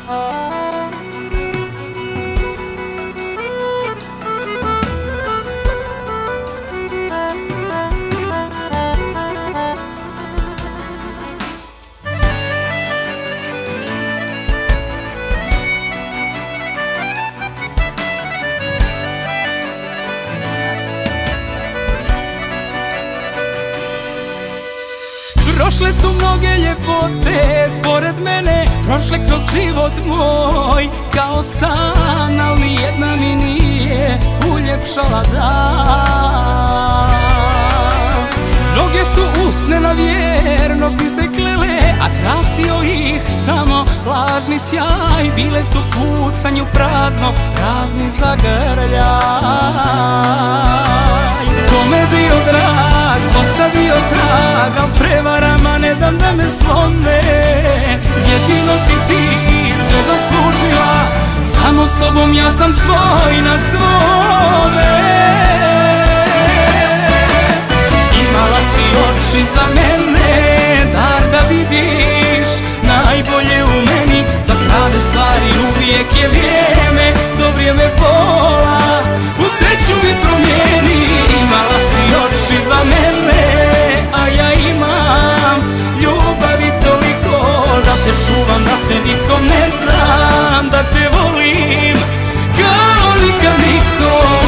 Prošle su mnoge ljepote pored mene, prošle kroz život moj kao san, ali nijedna mi nije uljepšala dan. Mnoge su usne na vjernost mi se klele, a krasio ih samo lažni sjaj. Bile su pucanju prazno, prazni zagrljaj. Kome bio drag, ostavio trag, al prevarama ne dam da me slome. Jedino si ti sve zaslužila, samo s tobom ja sam svoj na svome. Imala si oči za mene, dar da vidiš najbolje u meni. Za prave stvari uvijek je vrijeme, to vrijeme pola u sreću mi promijeni. Imala si oči za mene, a ja imam ljubavi toliko da te čuvam, da te nikom ne dam, da te volim kao nikad nikom.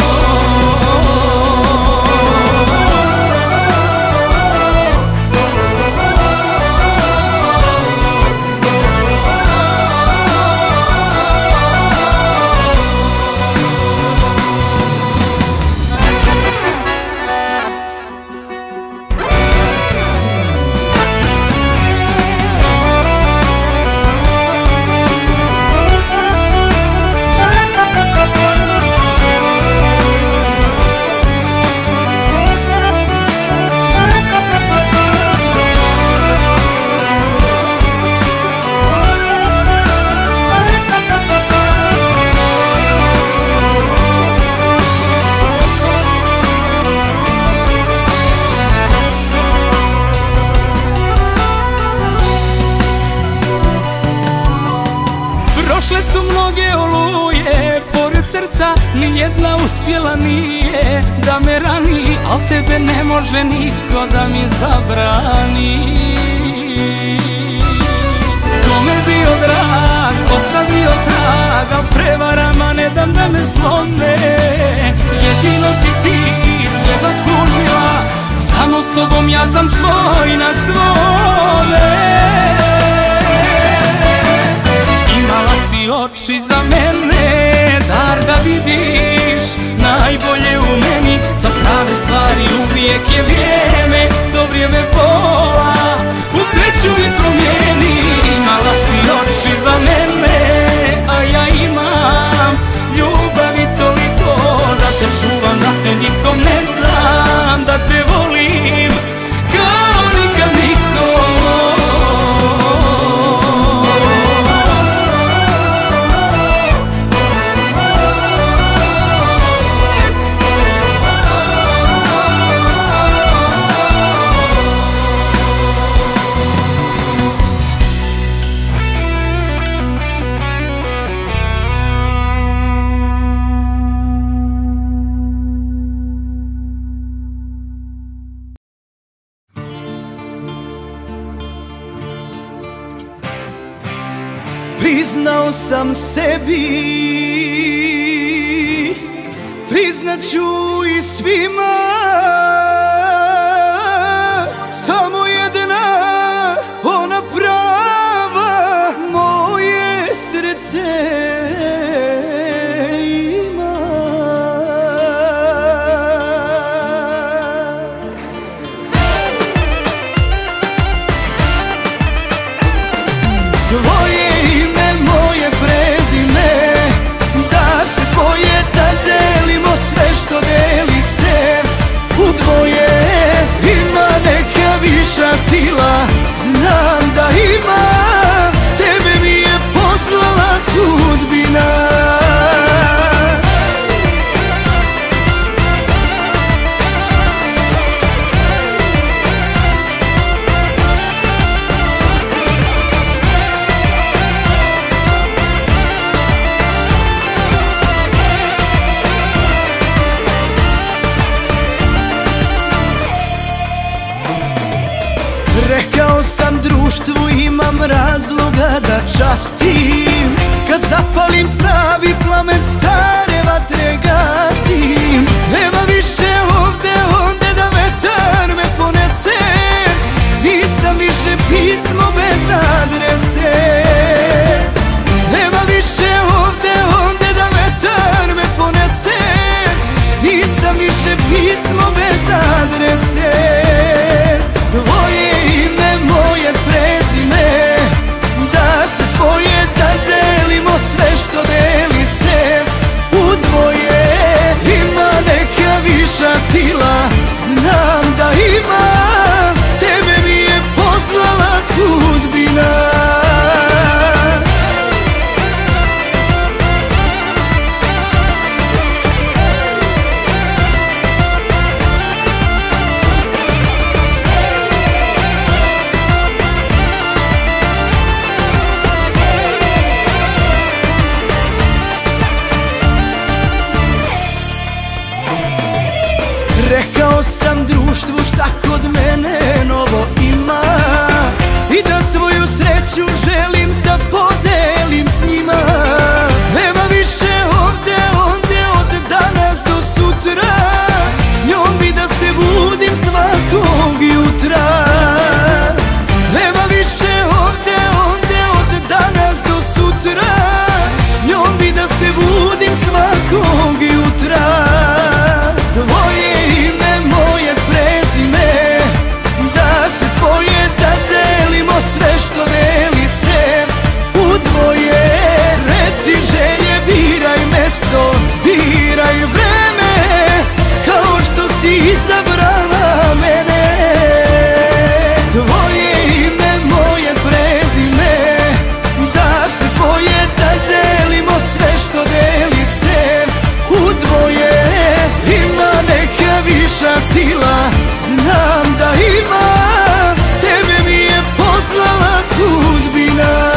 Prošle su mnoge oluje pored srca, nijedna uspjela nije da me rani, al tebe ne može niko da mi zabrani. Kome bio drag, ostavio trag, al prevarama ne dam da me slome. Jedino si ti sve zaslužila, samo s tobom ja sam svoj na svome. Imala si oči za mene, dar da vidiš najbolje u meni. Za prave stvari uvijek je vrijeme, to vrijeme pola u sreću mi promijeni. Imala si oči za mene, a ja imam ljubavi toliko da te čuvam, da te nikom ne dam, da te volim kao nikad nikom. Priznao sam sebi, priznat ću i svima, samo jedna ona prava moje srce ima. Tvoje ime, moje prezime, da se spoje, da delimo sve što deli se. U častim, kad zapalim pravi plamen stare vatre gasim. Nema više ovde, onde da vetar me ponese, nisam više pismo bez adrese. Nema više ovde, onde da vetar me ponese, nisam više pismo bez adrese. Tvoje ime, moje prezime, da se spoje, da delimo sve što deli se udvoje. Ima neka viša sila, znam da ima, tebe mi je poslala sudbina. Rekao sam društvu šta kod mene novo ima i da svoju sreću želim da podelim s njima. Nema više ovde, onde od danas do sutra, s njom bi da se budim svakog jutra. Nema više ovde, onde od danas do sutra, s njom bi da se budim svakog jutra. Tvoje ime, moje prezime, da se spoje, da delimo sve što deli se udvoje. Reci želje, biraj mesto, biraj vreme, kao što si izabrala mene. Tvoje ime, moje prezime, da se spoje, da delimo sve što deli se udvoje. Ima neka viša sila, znam da ima, tebe mi je poslala sudbina.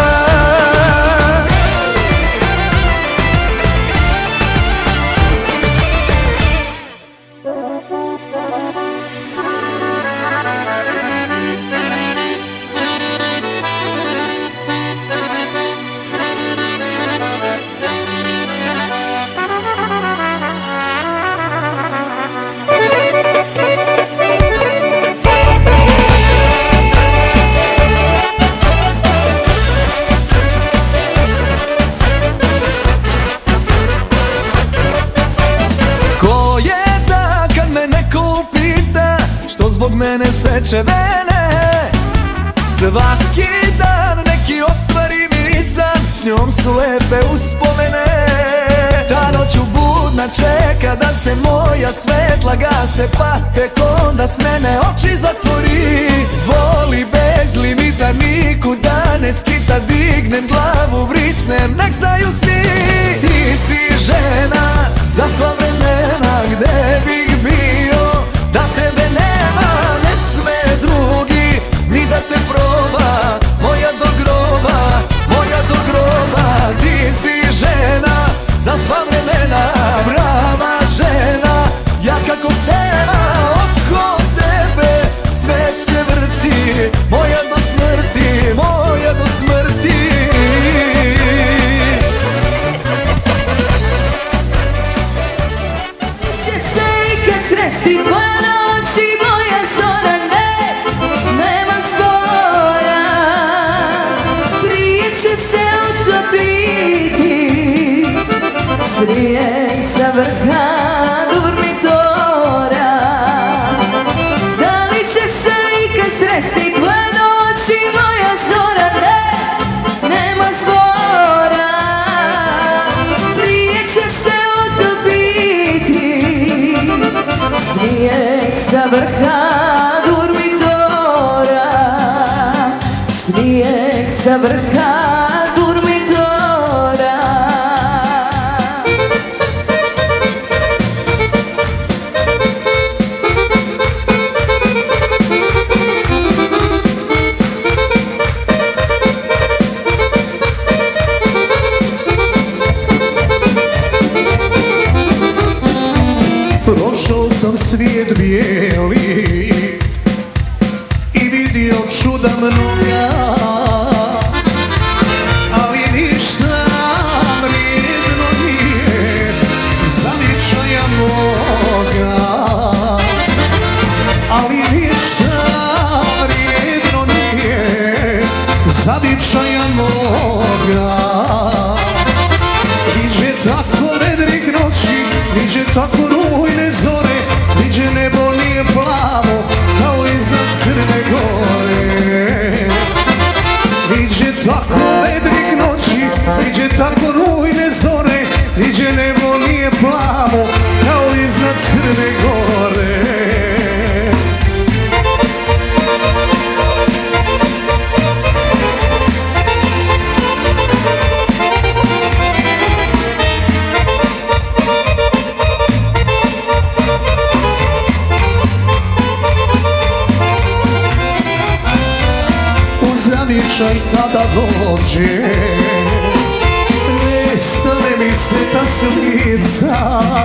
Zbog mene seče vene, svaki dan neki ostvari mi san, s njom su lepe uspomene. Ta noć budna čeka da se moja svetla gase, pa tek onda s mene oči zatvori. Voli bez limita, nikuda ne skita, dignem glavu, vrisnem, nek znaju svi. Ti si žena za sva vremena, gde bih bio da tebe nema, ne sme drugi ni da te proba, moja do groba, moja do groba. Ti si žena za sva vremena, brava žena, ja kako stena, oko tebe svet se vrti, moja do smrti, moja do smrti. Će se ikad sresti tvoja noć i moja zora, ne, nema skora. Prije će se utopiti srijed sa vrha dormitora. Da li će se ikad sresti tvoja noć i moja zora, ne, nema skora. Prije će se utopiti snijeg sa vrha dormitora, snijeg sa vrha dormitora. Prošao sam svijet bijeli i vidio čuda mnoga, ali tako rujne zore, niđe nebo nije plavo kao iznad Crne Gore. Niđe tako vedrih noći, niđe tako rujne zore, niđe nebo nije plavo kao iznad Crne Gore. Zavičaj kada dođe, nestane mi se ta slica,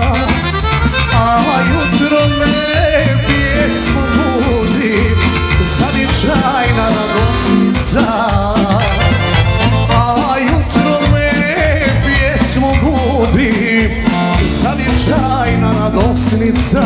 a jutro me pjesmu budi, zavičajna radosnica. A jutro me pjesmu budi, zavičajna radosnica.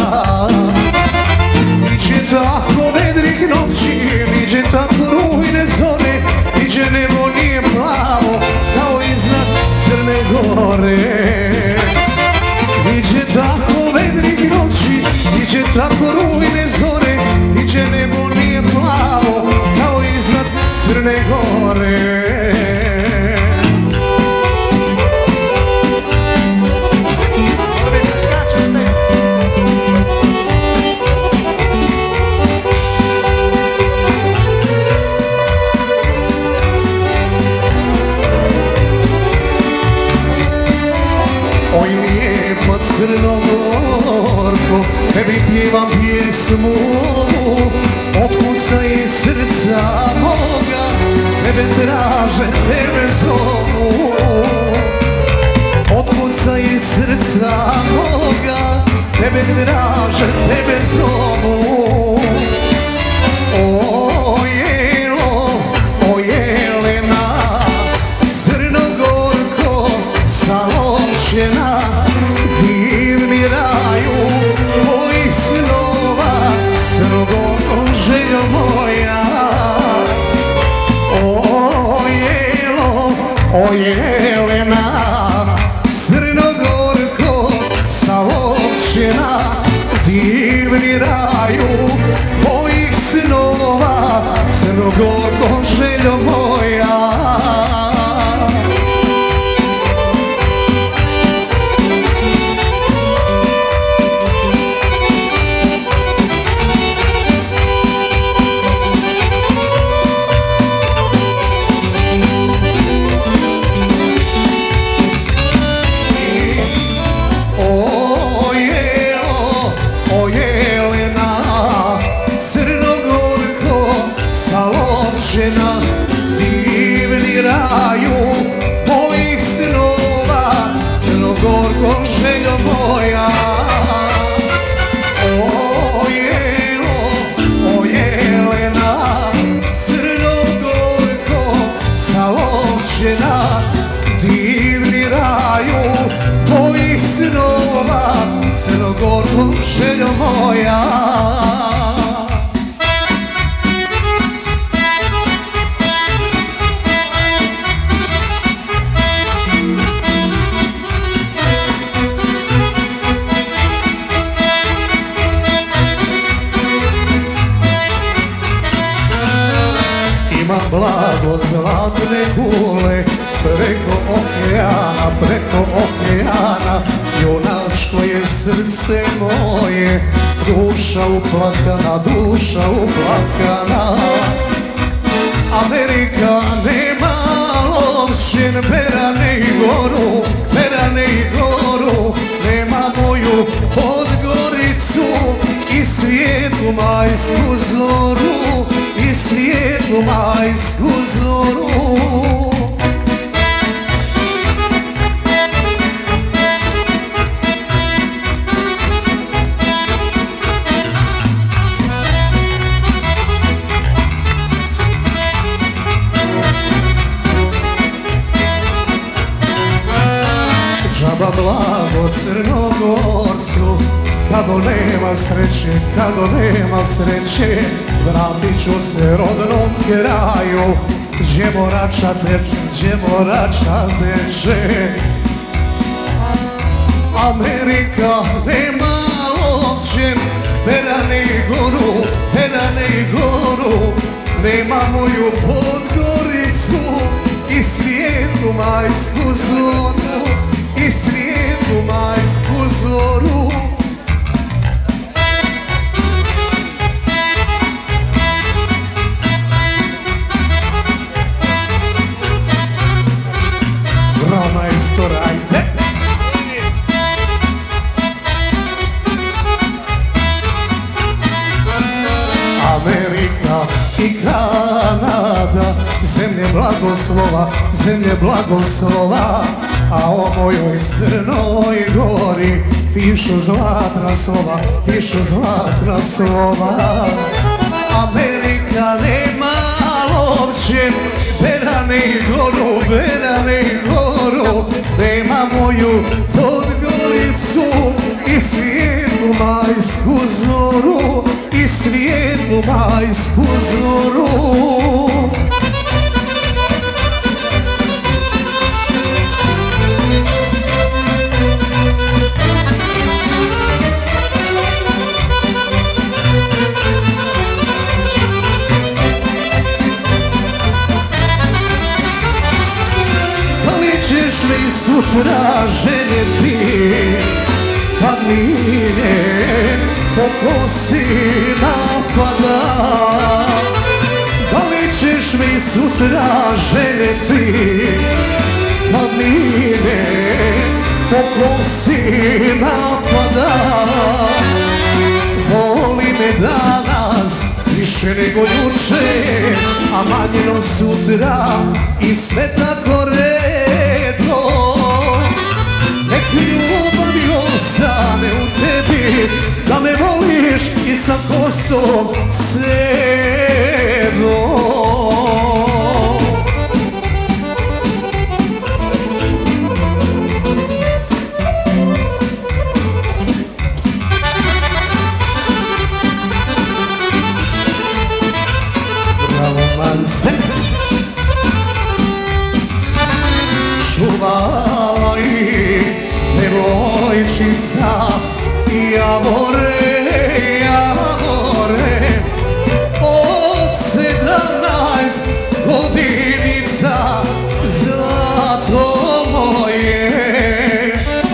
Niđe tako vedrih noći, niđe tako rujne zore, niđe nebo nije plavo kao iznad Crne Gore. Niđe tako vedrih noći, niđe tako rujne zore, niđe nebo nije plavo kao iznad Crne Gore. Oj lijepa Crnogorko, tebi pjevam pjesmu, otkuca iz srca moga, tebe traže, tebe zovu. Otkuca iz srca moga, tebe traže, tebe zovu. O jelo, o jelena, Crnogorko, Salovčena, divni raju mojih snova, Crnogorko, željo moja. O jelena, Crnogorko, Salovčena, divni raju mojih snova, Crnogorko, željo moja. Divni raju mojih snova, Crnogorko, željo moja. O jelena, Crnogorko, Salovčena, divni raju mojih snova, Crnogorko, željo moja. Imam blago zlatne kule, preko okeana, junačko je srce moje, duša uplakana, duša uplakana. Amerika nema Lovćen, Perane i Goru, nema moju Podgoricu i svijetlu majsku zoru, i svijetlu majsku zoru. Džaba blago Crnogorcu, Kado nema sreće, vratit ću se rodnom kraju, gdje morača teče. Amerika nema općen, Perane i goru, nema moju Podgoricu i svijetu majsku zoru, i svijetu majsku zoru. Roma istorajte. Amerika i Kanada, zemlje blagoslova, a o mojoj Crnoj Gori pišu zlatna slova. Amerika nema lovčen, Perane i goru, nema moju Podgoricu i svijetlu majsku zoru, i svijetlu majsku zoru. Mi sutra željeti kad mine po kosi napada. Da li ćeš mi sutra željeti kad mine po kosi napada? Voli me danas više nego juče, a manje sutra i sve tako redno. Nek ljubavi ostane u tebi, da me voliš i sa kosom sedom. Čuvala ih devojčica, Javore, od 17 godinica, zlato moje.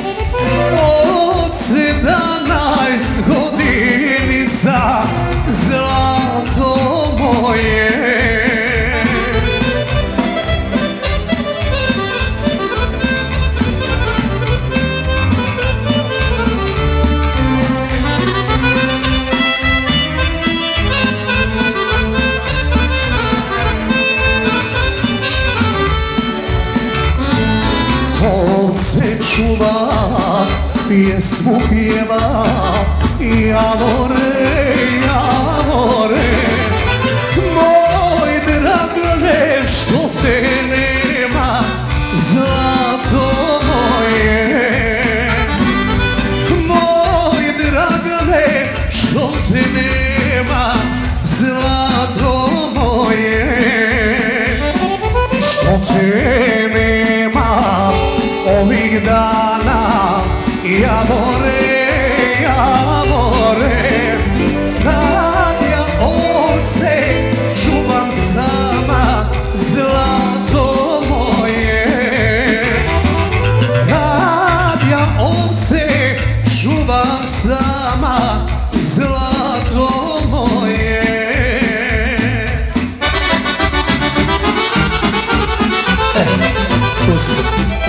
Od 17 godinica, zlato moje. Čuva, pjesmu pjeva, Javore, moj dragane, što te nema, zlato moje. Moj dragane, što te nema, zlato moje. Što te nema ovih dana, Javore, kad ja ovce čuvam sama, zlato moje. Kad ja ovce čuvam sama, zlato moje. Tu su.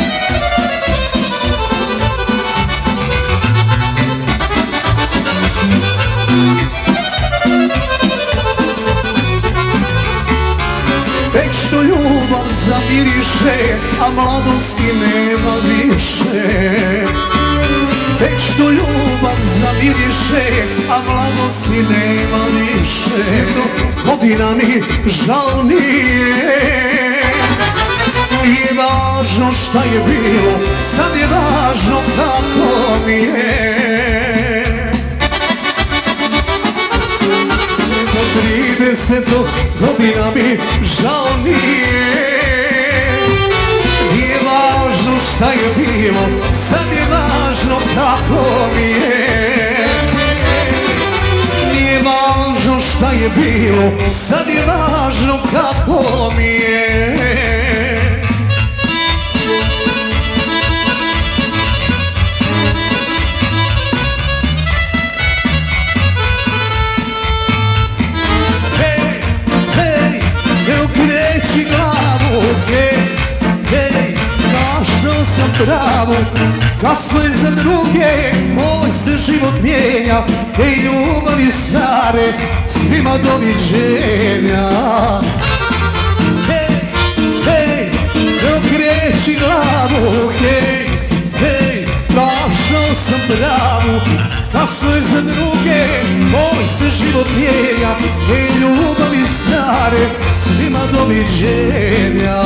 Već što ljubav zamiriše, a mladosti nema više. Već što ljubav zamiriše, a mladosti nema više. Godina mi žal nije, nije važno šta je bilo, sad je važno kako mi je. 30 godina mi žal nije, nije važno šta je bilo, sad je važno je bilo, sad je važno kako mi je. Hej, hej, ne okreći glavu, hej, hej, našao sam pravu. Kasno je za druge, moj se život mijenja. Ej, ljubavi stare, svima doviđenja. Hej, hej, ne okreći glavu, hej, hej, našao sam pravu. Kasno je za druge, moj se život mijenja. Ej, ljubavi stare, svima doviđenja.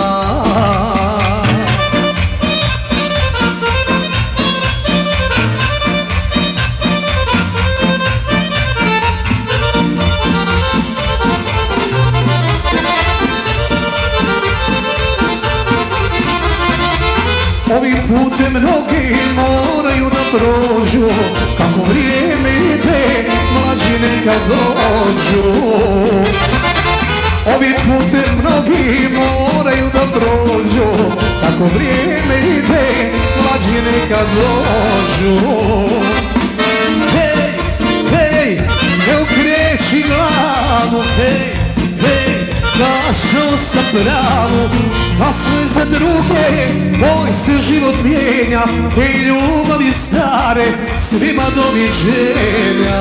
Ovim putem mnogi moraju da prođu, kako vrijeme ide, mlađi neka dođu. Ovim putem mnogi moraju da prođu, kako vrijeme ide, mlađi neka dođu. Hej, hej, ne okreći glavu, hej, hej, našao sam pravu. Kasno je za druge, moj se život mijenja. Ej, ljubavi stare, svima doviđenja.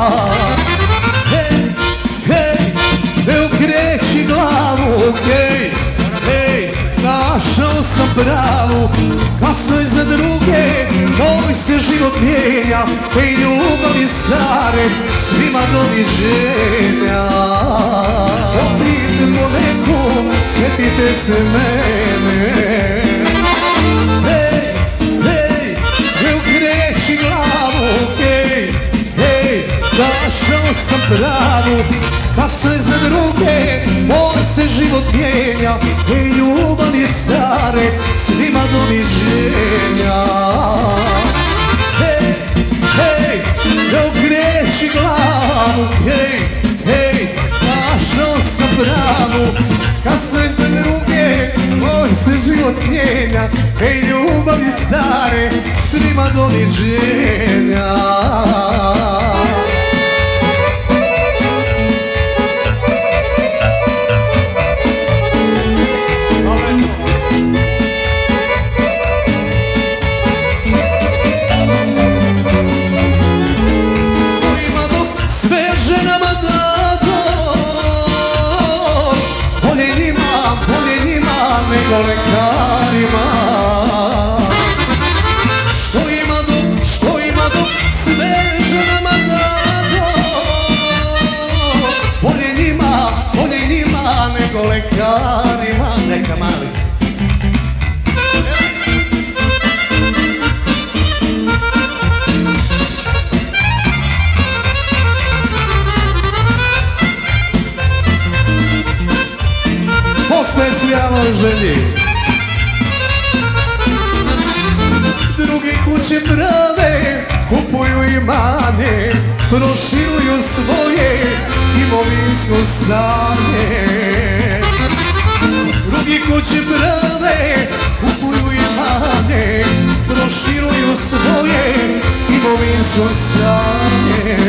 Hej, hej, ne okreći glavu, hej, hej, našao sam pravu. Kasno je za druge, moj se život mijenja. Ej, ljubavi stare, svima doviđenja. Opite po neku, sjetite se mene. Hej, hej, ne okreći glavu, hej, hej, našao sam pravu. Kasno je za druge, moj se život mijenja. Ej, ljubavi stare, svima doviđenja. Hej, hej, ne okreći glavu, hej, hej, našao sam pravu. Kasno je za druge, moj se život mijenja. Ej, ljubavi stare, svima doviđenja. Nego lekarima. Što ima do sve ženama dado. Bolje njima nego lekarima. Neka mali. Specijalnoj želji. Drugi kuće prave, kupuju imanje, proširuju svoje imovinsko stanje. Drugi kuće prave, kupuju imanje, proširuju svoje imovinsko stanje.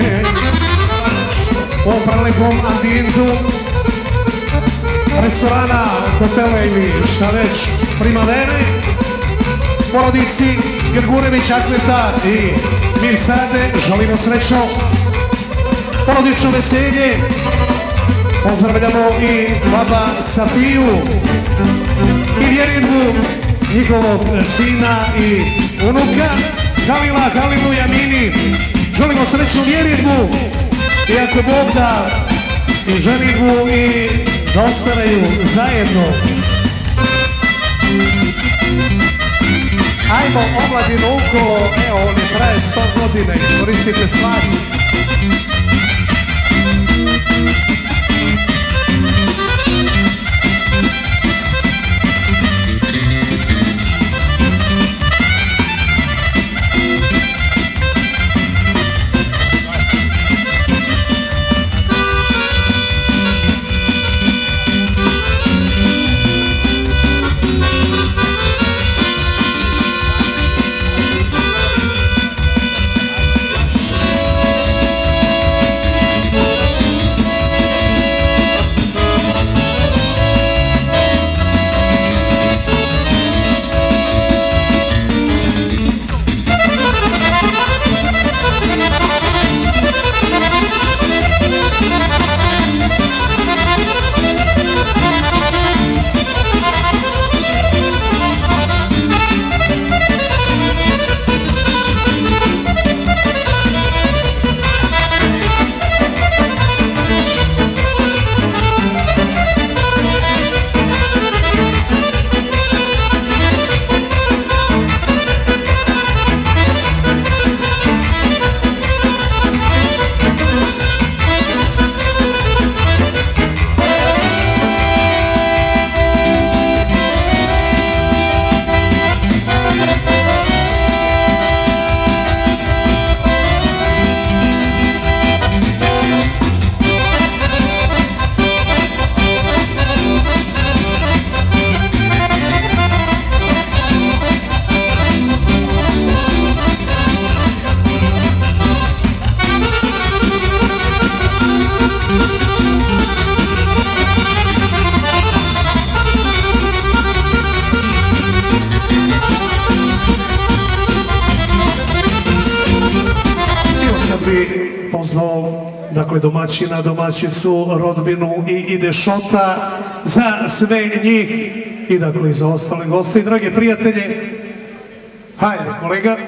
Po prelepom ambijentu restorana, hotela ili šta već, Primavere, porodici Grgurević, Akleta i Mirsade želimo srećno porodično veselje. Pozdravljamo i baba Safiju i vjerinu njihovog sina i unuka Halila, Halilu i Amini. Želimo srećnu vjerinu i ako Bog da i ženitbu i da ostanaju zajedno. Ajmo omladinu ukolo, evo on je traje 100 godina, iskoristite stvari. bi pozvao dakle domaćina, domaćicu, rodbinu i ide šota za sve njih i dakle i za ostale goste i drage prijatelje. Hajde kolega.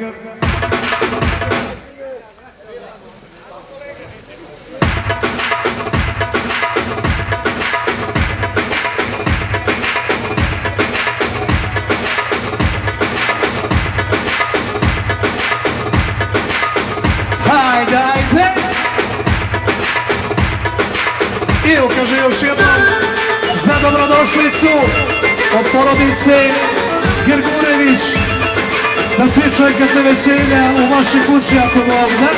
Evo kaže još jednom za dobrodošlicu od porodice Grgurević da svi čekate veselja u vašoj kući ako Bog da.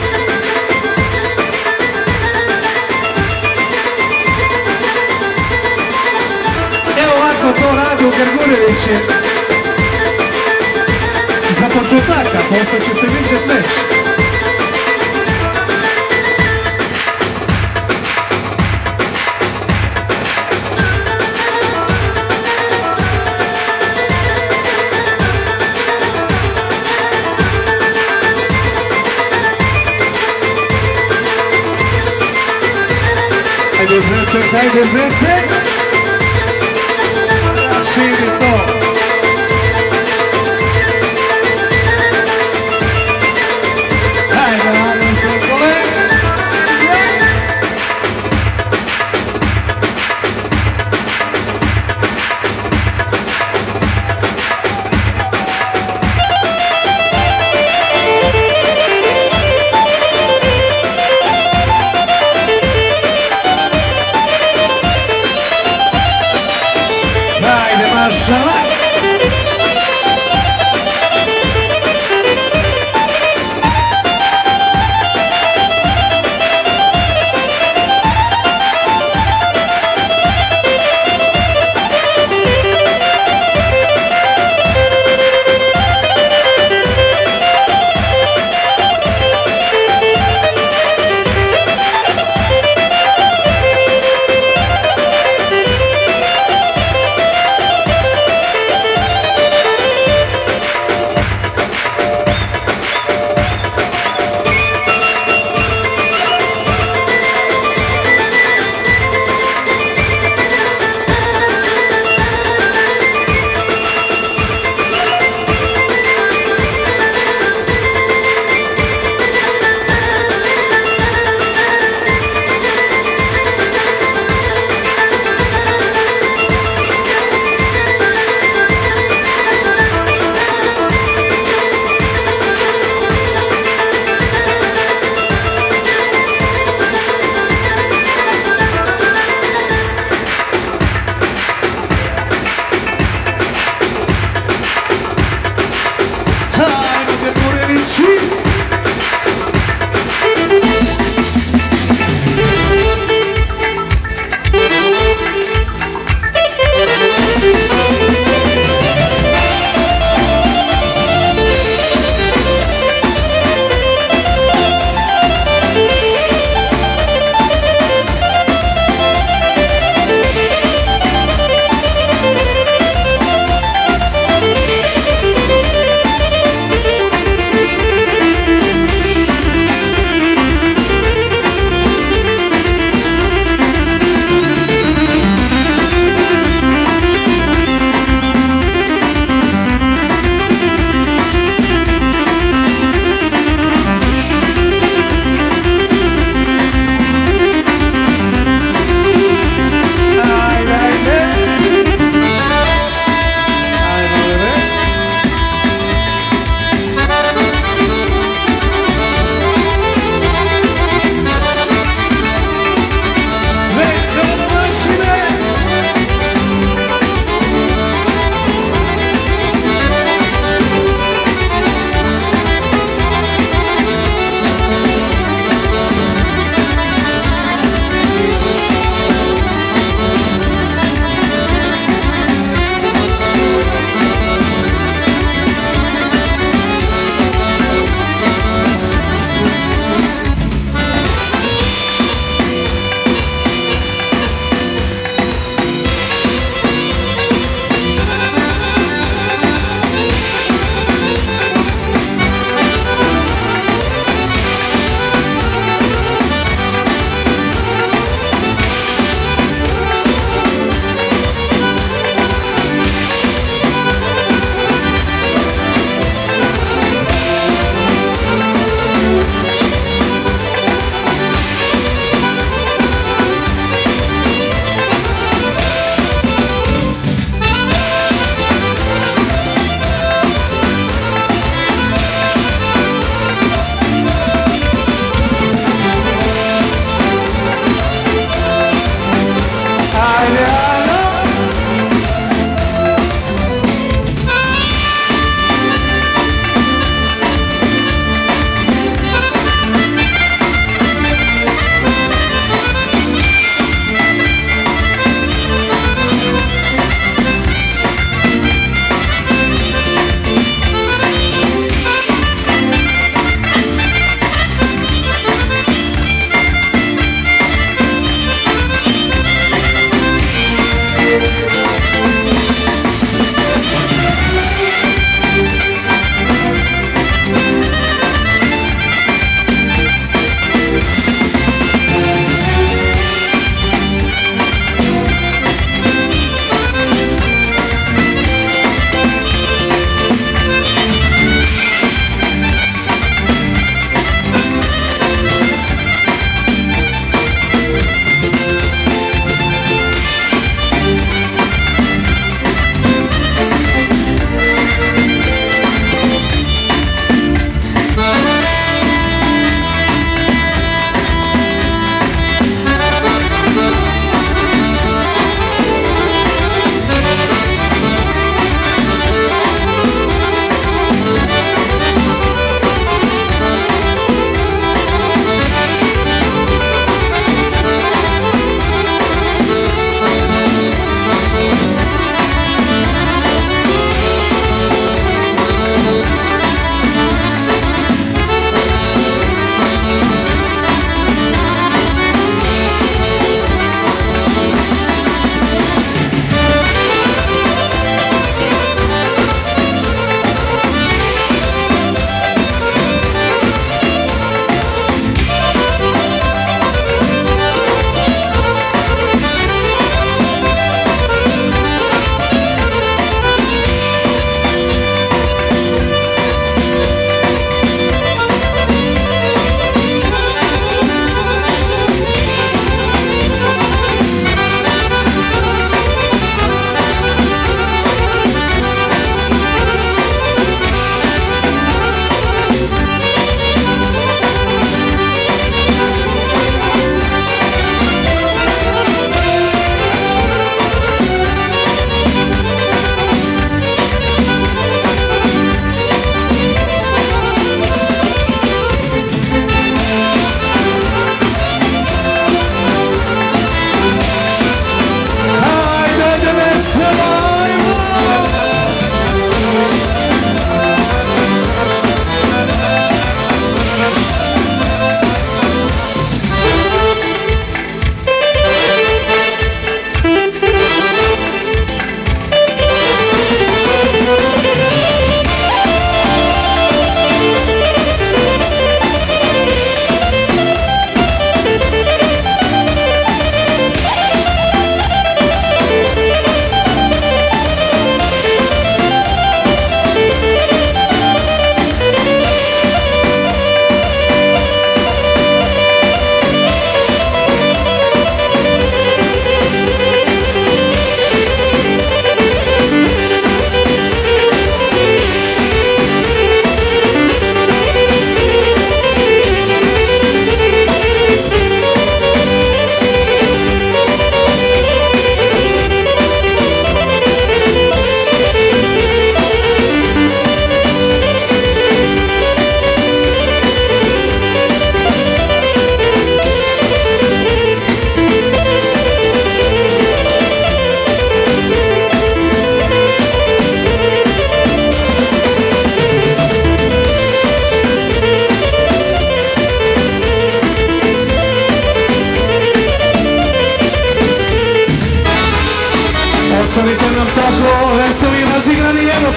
Evo ovako to radi u Grgurevići za početaka, posle ćete vidjeti već. Hajde zete, širi to. Hajde se kolega. Mašala.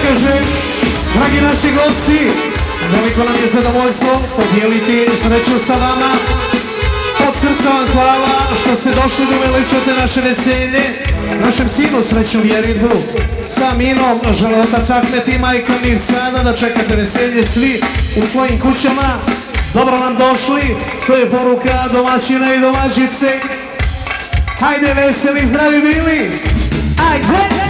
kaže, dragi naši gosti, veliko nam je zadovoljstvo podijeliti sreću sa vama. Od srca vam hvala što ste došli da uveličate naše veselje, našem sinu srećnu vjeritbu. Sa Minom žele otac Ahmet i majka Mirsada da čekate veselje svi u svojim kućama. Dobro nam došli, to je poruka domaćina i domaćice. Hajde veseli, zdravi bili! Ajde!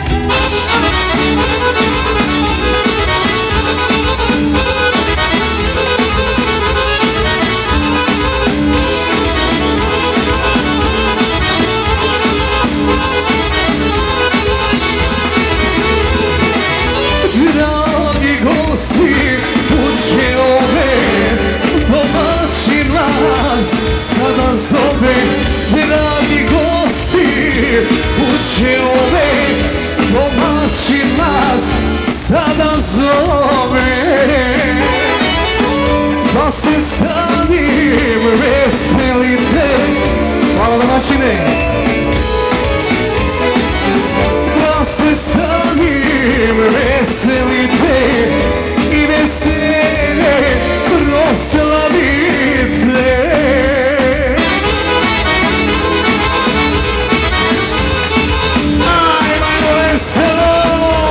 Dragi gosti, kuće ove, domaćin nas sada zove. Dragi gosti, kuće ove, domaćin nas sada zove. Da se sa njim veselite. Hvala domaćine. Da se sa njim veselite i veselje proslavite. Ajmo veselo!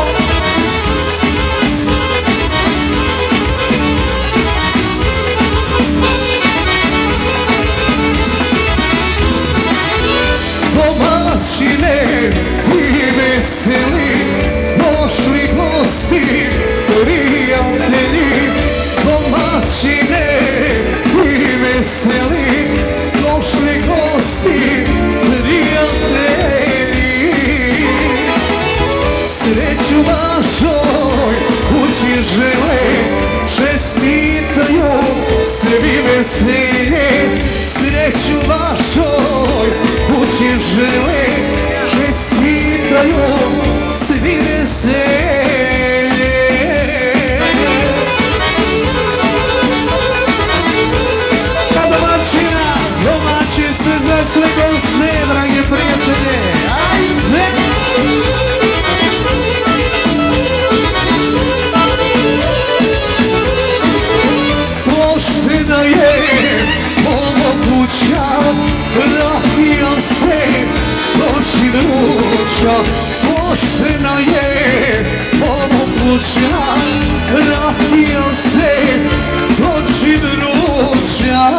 Domaćine, ti veseli, došli gosti, prijatelji. Domaćine, ti veseli, došli gosti, prijatelji. Sreću vašoj kući žele, čestitaju svi veselje. Sreću vašoj kući žele, čestitaju svi veselje. Pa domaćina, domaćice za sve goste, dragi prijatelje. Ajde! Poštena je ovo kuća, vratio se noći vruća. Poštena je ovo kuća, vratio se noći vruća.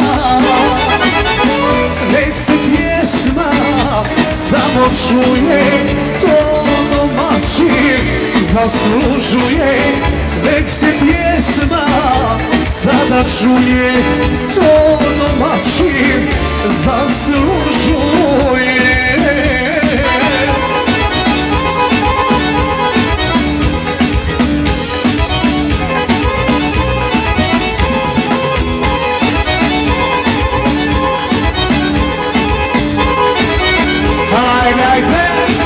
Nek se pjesma samo čuje, to domaćin zaslužuje. Nek se pjesma sada čuje, to domaćin zaslužuje. Ajde, ajde!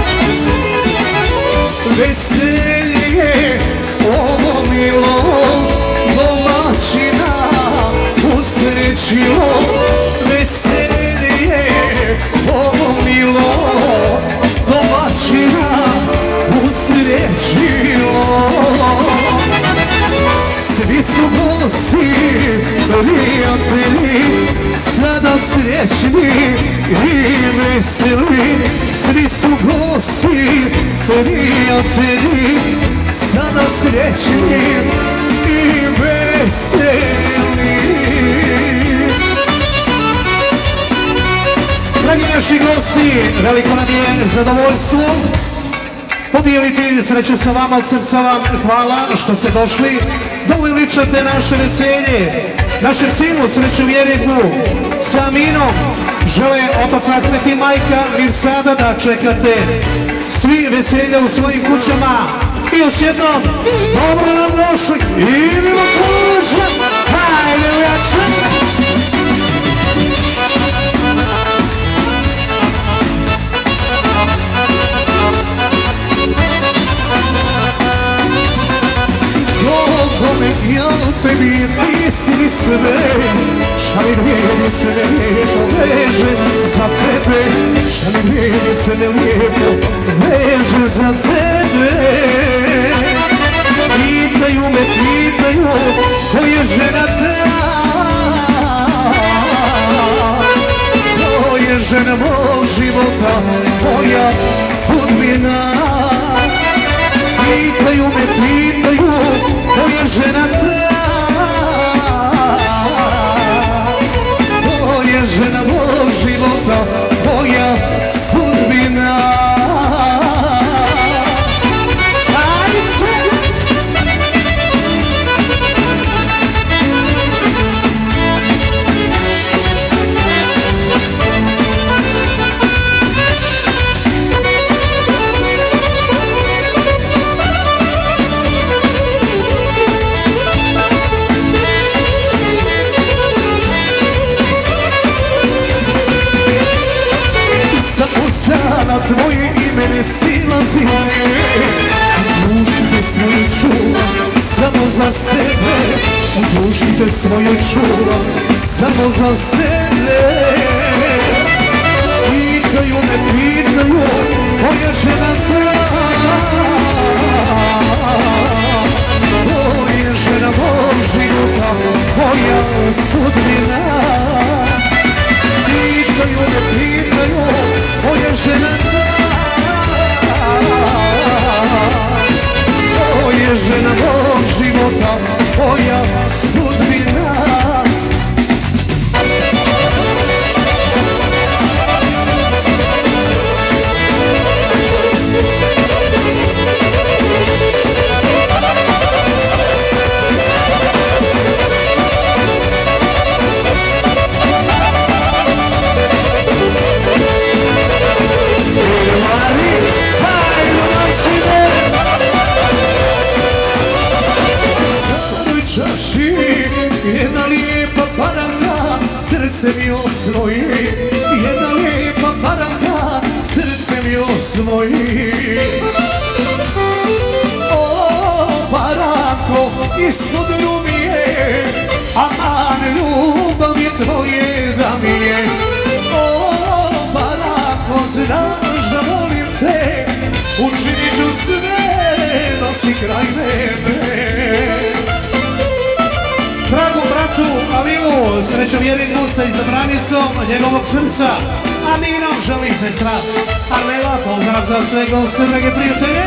Veselje ovo milo domaćina usrećilo. Veselje ovo milo domaćina usrećilo. Svi su gosti, prijatelji, sada srećni i veseli. Svi su gosti, prijatelji, sada srećni i veseli. Dragi naši gosti, veliko nam je zadovoljstvo podijeliti sreću sa vama. Od srca vam hvala što ste došli da uveličate naše veselje, našem sinu srećnu vjeritbu. Sa Minom žele otac Ahmet i majka Mirsada da čekate svi veselja u svojim kućama. I još jednom, dobro nam došli i vidimo kuća. Hajde ujače! Kome ja tebi ti si sve, šta mi vrijedi se lijepo veže za tebe, šta mi vrijedi se lijepo veže za tebe. me pitaju ko je žena ta, ko je žena mog života, moja sudbina. Pitaju me, pitaju ko je žena ta, ko je žena mog života, moja sudbina. Na tvoje ime ne silazi, dušite svoje čuvam samo za sebe, dušite svoje čuvam samo za sebe. Pitaju me, pitaju moja žena ta, ko je žena mog života, moja sudbina. Pitaju me, pitaju moja žena ta, ko je žena mog života, moja sudbina. Jedna lijepa paranka, srce mi osvoji. Jedna lijepa paranka, srce mi osvoji. O, paranko, ispod ljubije, aman, ljubav je tvoje da mi je. O, paranko, znaš da volim te, učinit ću sve da si kraj mene. Dragom bratu Alimu, srećom jedinu sa izabranicom njegovog srca, a mi nam želi sestra Arnela, pozdrav za sve goste, drage prijatelje.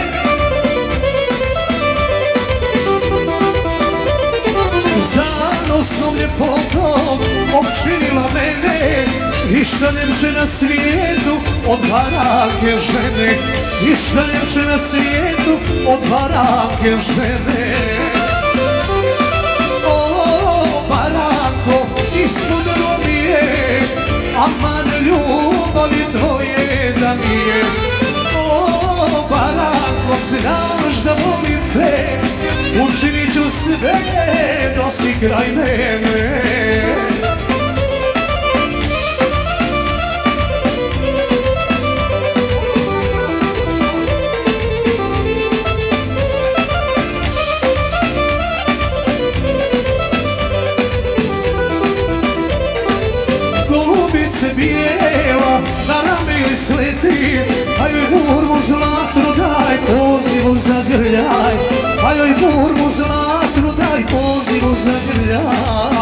Zanosnom ljepotom opčinila mene, ništa ljepše na svijetu od paranke žene, ništa ljepše na svijetu od paranke žene. Ispod robije, aman, ljubavi tvoje da mi je. O, paranko, znaš da volim te, učinit ću sve da si kraj mene. Bijela na rame joj sleti, a joj burmu zlatnu daj, pozivu zagrljaj. A joj burmu zlatnu daj, pozivu zagrljaj.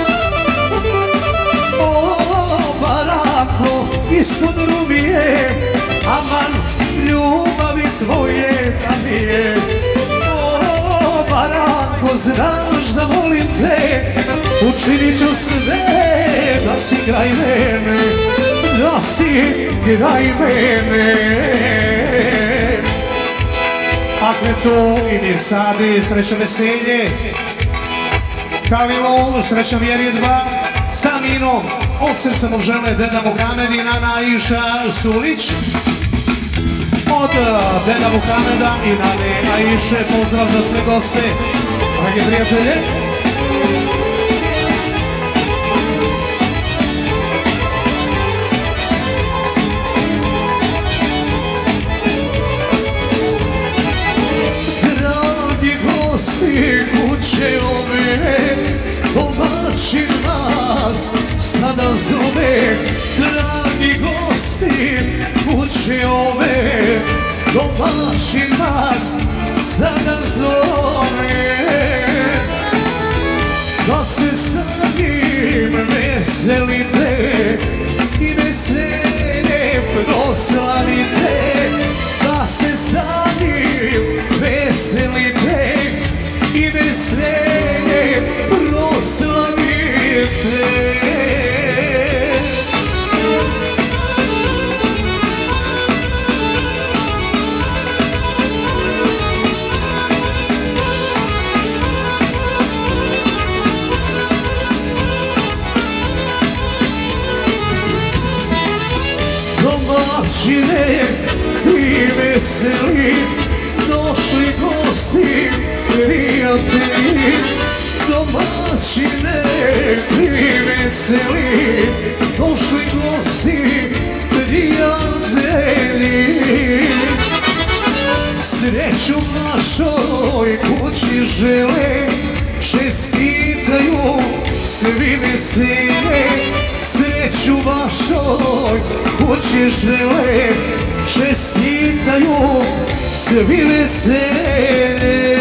O, paranko, ispod rubije, aman, ljubavi tvoje da mi je. O, paranko, znaš da volim te, učinit ću sve da si kraj mene, da si kraj mene. Akne to i mir sadi, srećo veselje, Kalilom, sreća vjeri 2, sa Minom, od srca mu žele Deda Muhamed i Nana Aisha Sulić. Od Deda Muhameda i Nane Aishe, pozdrav za sve goste, dragi prijatelje. Kuće ove, domaćin nas sada zove. Dragi gosti, kuće ove, domaćin nas sada zove. veselite i veselje proslavite, da se samim veselite i veselje proslavite. Domaćine i veseli, došli gosti, prijatelji. Domaćine i veseli, došli gosti, prijatelji. Sreću našoj kući žele, čestitaju svi vesele. Sreću vašoj kući žele, čestitaju svi vesele.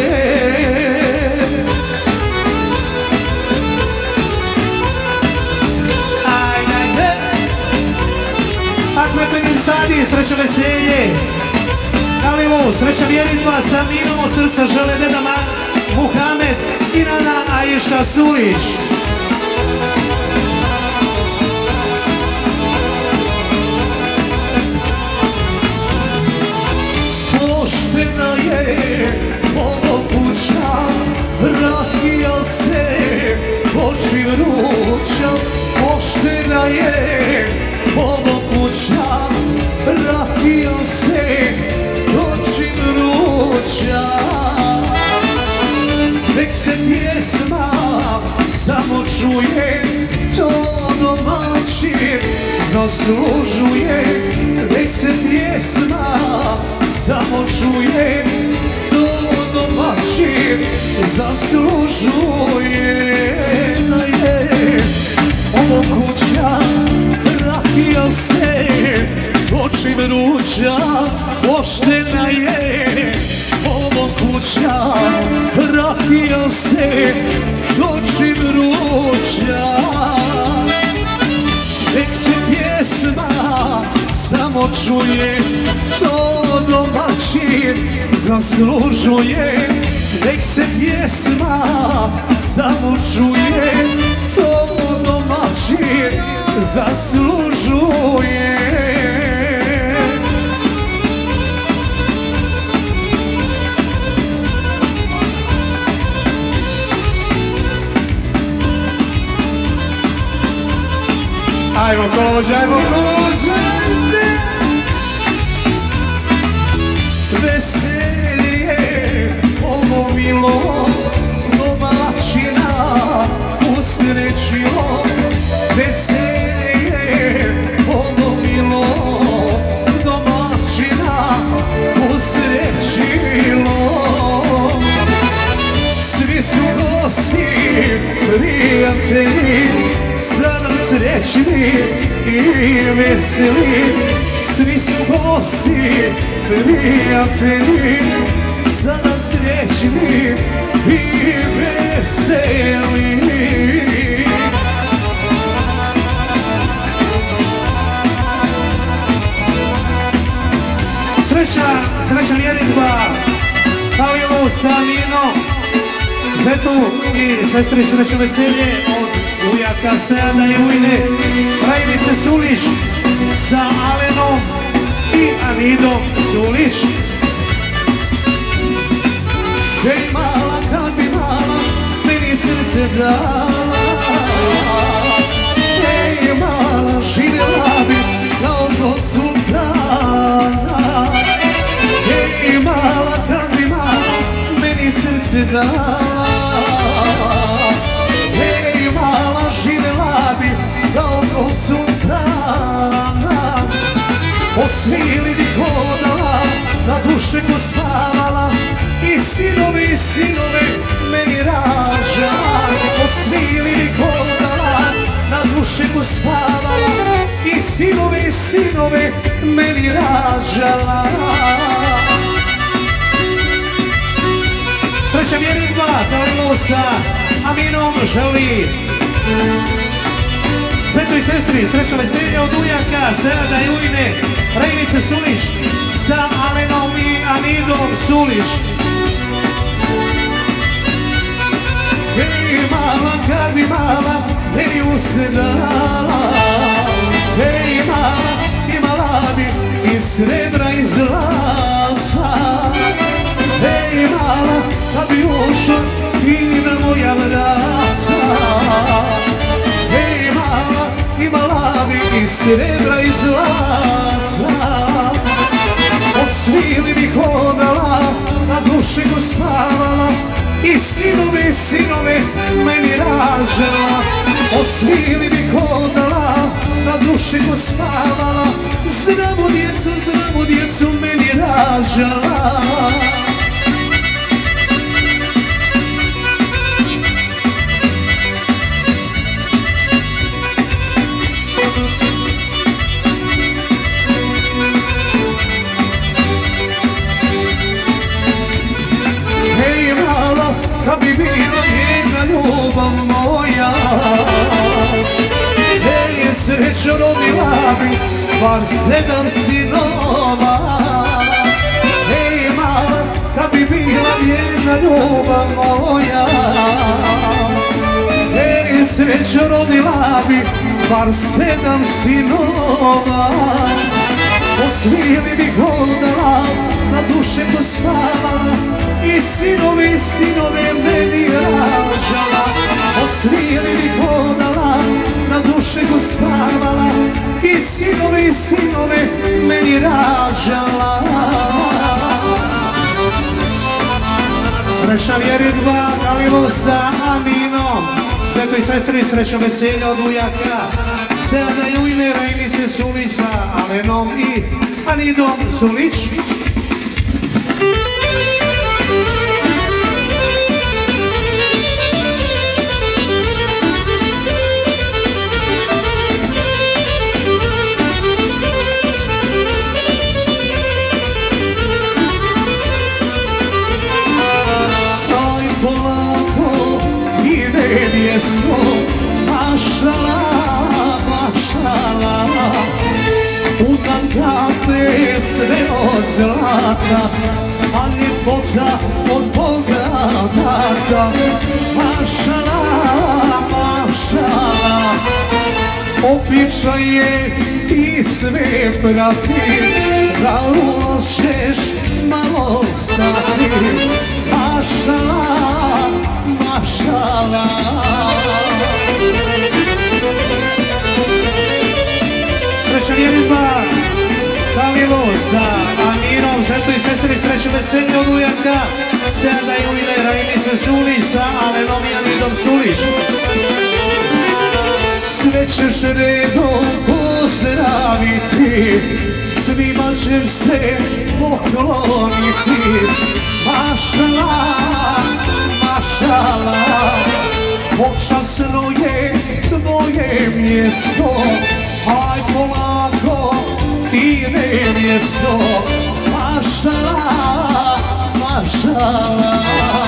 Ajde, ako je tenim sadi, srećo veselje. Kalimu, sreća vjeritva sa minom od srca žele dedama Muhamed, Inana, Aisha, Sulić. Poštena je ovo kuća, rakija se oči vruća. Poštena je ovo kuća, rakija se oči vruća. Nek se pjesma samo čuje, to domaćin zaslužuje. Nek se pjesma samo čuje, to domaćin zaslužuje. Ovo kuća, rakija se oči vruća. Poštena je ovo kuća, rakija se oči vruća. Nek se pjesma samo čuje, to domaćin zaslužuje. Nek se pjesma samo čuje, to domaćin zaslužuje. Ajmo kođe, ajmo kođe. Veselje ovo milo domaćina usrećilo. Veselje ovo milo domaćina usrećilo. Svi su gosti, prijatelji, sada srećni i veseli. Svi su gosti, prijatelji, sada srećni i veseli. Sreća vjeritva, kao i ovo sa Nino, Zetu i sestri sreće veselje od ujaka Sejada i Ujne, Rajnice Sulić sa Alenom i Anidom Sulić. Hej mala, kad bi mala, meni srce dala. Hej mala, živjela bi kao kod sultana. Hej mala, kad bi mala, meni srce dala. Hej mala, živjela bi kao kod sultana. Po svili bi hodala, na dušeku spavala, i sinove meni rađala. Po svili bi hodala, na dušeku spavala, i sinove meni rađala. Sreća vjeritva, kao i sa Aminom želi Svetoj sestri, srećno veselje od ujaka, Senada i Ujne, Rejnice Sulić, sa Alenom i Anidom Sulić. Hej mala, kad bi mala, meni usedala, hej mala, imala bi i srebra i zlata. Hej mala, kad bi ušla ti na moja vrata. Hej mala, imala bi i srebra i zlata. Po svili bi hodala, na duši go spavala, i sinove meni rađala. Po svili bi hodala, na duši go spavala, zdravu djecu meni rađala. Kad bi bila jedna ljubav moja, hej, srećo rodila bi bar 7 sinova. Hej, mala, kad bi bila jedna ljubav moja, hej, srećo rodila bi bar 7 sinova. Po svili bi hodala, na duše ko spavala, i sinove meni rađala. Po svili bi hodala, na duše ko spavala, i sinove meni rađala. Srećna vjeridba, Galilo sa Aminom, Svetoj sestri, srećno veselje od ujaka, Senada i Ujne, Rejnice Sulić sa Alenom i Anidom Sulić. Aj polako ide mjesto, mašala, mašala, udam kape sve od zlata, a ljepota od Boga data. Mašala, mašala, običaj je ti sve prati, da uložeš malo stati. Mašala, mašala. Srećan vjeridba, Galilo sa Aminom, Svetoj sestri, srećno veselje od ujaka, Senada i Ujne, Rejnice Sulić sa Alenom i Anidom Sulić. Sve ćeš redom pozdraviti, svima ćeš se pokloniti. Mašala, mašala, počasno je tvoje mjesto, aj polako ti ne mjesto. Mašala, mašala.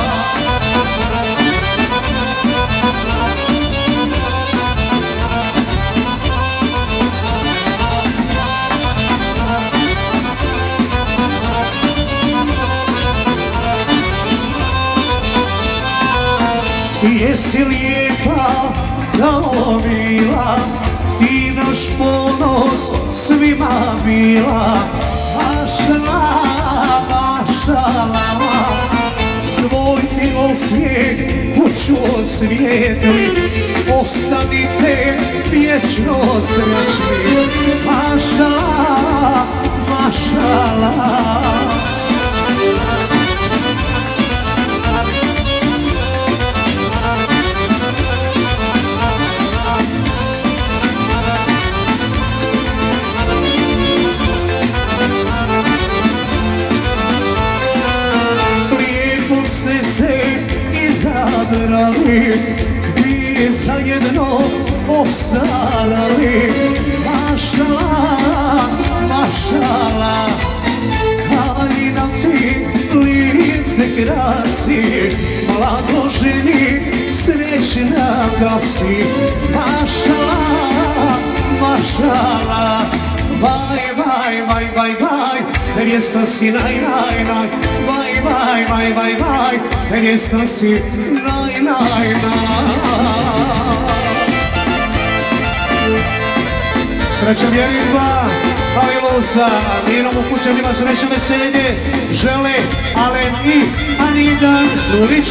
Jesi lijepa kao mila, ti naš ponos svima bila. Mašala, mašala, tvoj ti osmijeh kuću osvijetli, ostanite vječno srećni. Mašala, mašala. Izabrali, vi zajedno postarali. Mašala, mašala, kaj nam ti lice krasi, mladoženi srećna gasi. Mašala, šala. Vaj, vaj, vaj, vaj, vaj, nevjesta si naj, naj, naj. Vaj, vaj, vaj, vaj, vaj, nevjesta si naj, naj, naj. Sreća vjerima, Alilosa, Mirom u kućanima sreća veselje, žele Alen i Anida Sulić.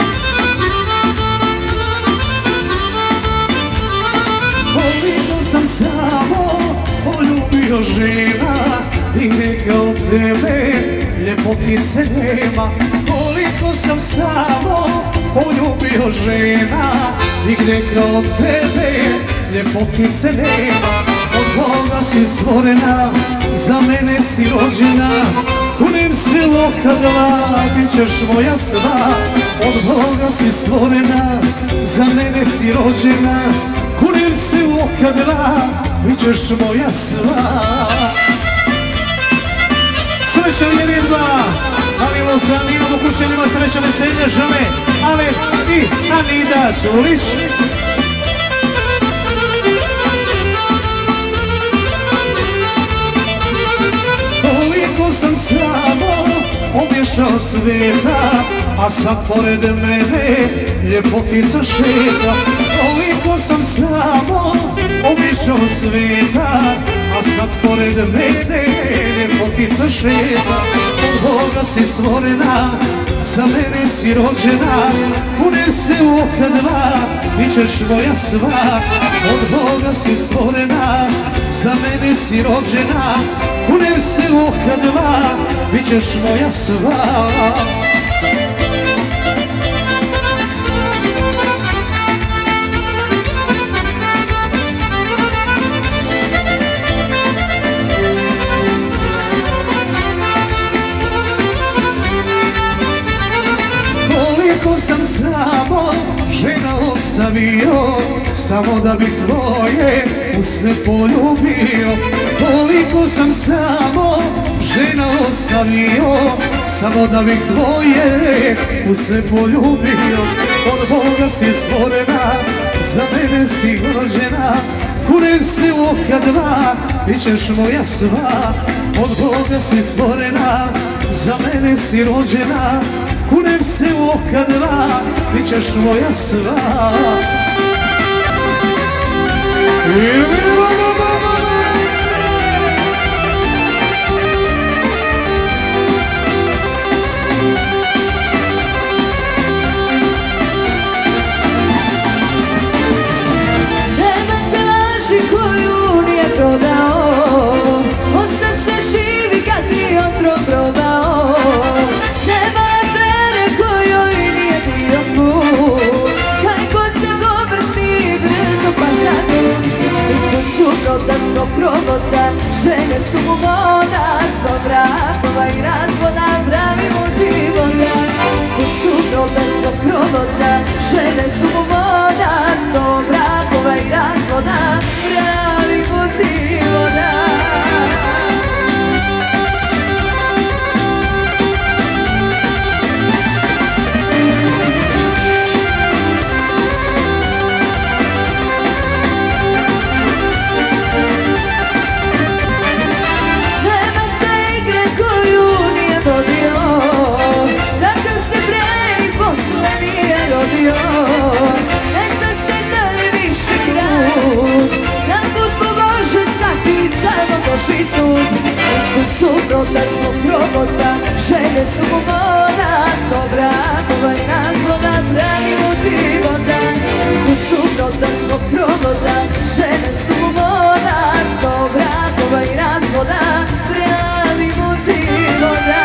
Koliko sam samo poljubio žena, nigde kao tebe ljepotice nema. Koliko sam samo poljubio žena, nigde kao tebe ljepotice nema. Od Boga si stvorena, za mene si rođena, kunem se lokadla, bit ćeš moja sva. Od Boga si stvorena, za mene si rođena, kunem se lokadla, bit ćeš moja sva. Sreća vjerima, Alilo sa Mirom u kućanima, sreća veselje, žele Alen i Anida Sulić. Koliko sam samo obješao svijeta, a sad pored mene ljepotica šeta. Koliko sam samo obješao svijeta, a sad pored mene ljepotica šeta. Od Boga si stvorena, za mene si rođena, kunem se u oka dva, bit ćeš moja sva. Od Boga si stvorena, za mene si rođena, kunem se u oka dva, bit ćeš moja sva. Koliko sam samo žena ostavio, samo da bi tvoje usne poljubio. Koliko sam samo žena ostavio, samo da bi tvoje usne poljubio. Od Boga si stvorena, za mene si rođena, kunem se u oka dva, bit ćeš moja sva. Od Boga si stvorena, za mene si rođena, kunem se u oka dva, bit ćeš moja sva. Nema te laži koju nije prodao, ostat će živi kad bi otrov probao. Nema afere kojoj nije bio put, kaj god se dobar si brzo pada dut. I kuću proda zbog provoda, žene su mu voda, sto brakova i razvoda, pravi mu ti voda. Kuću proda zbog provoda, žene su mu voda, sto brakova i razvoda, pravi mu ti voda. Ne zna se da li više kraj, na put pomože svaki samo Boži sud. Kud su proda zbog provoda, želje su mu voda, sto brakova i razvoda, pravi mu ti voda. Kud su proda zbog provoda, želje su mu voda, sto brakova i razvoda, pravi mu ti voda.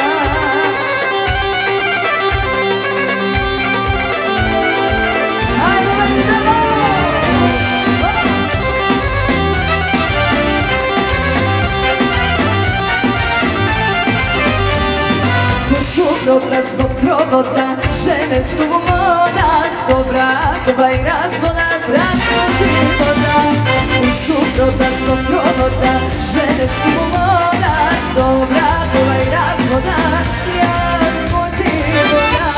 Proda zbog provoda, žene su mu voda, sto brakova i razvoda, pravi mu ti voda. Proda zbog provoda, žene su mu voda, sto brakova i razvoda, pravi mu ti voda.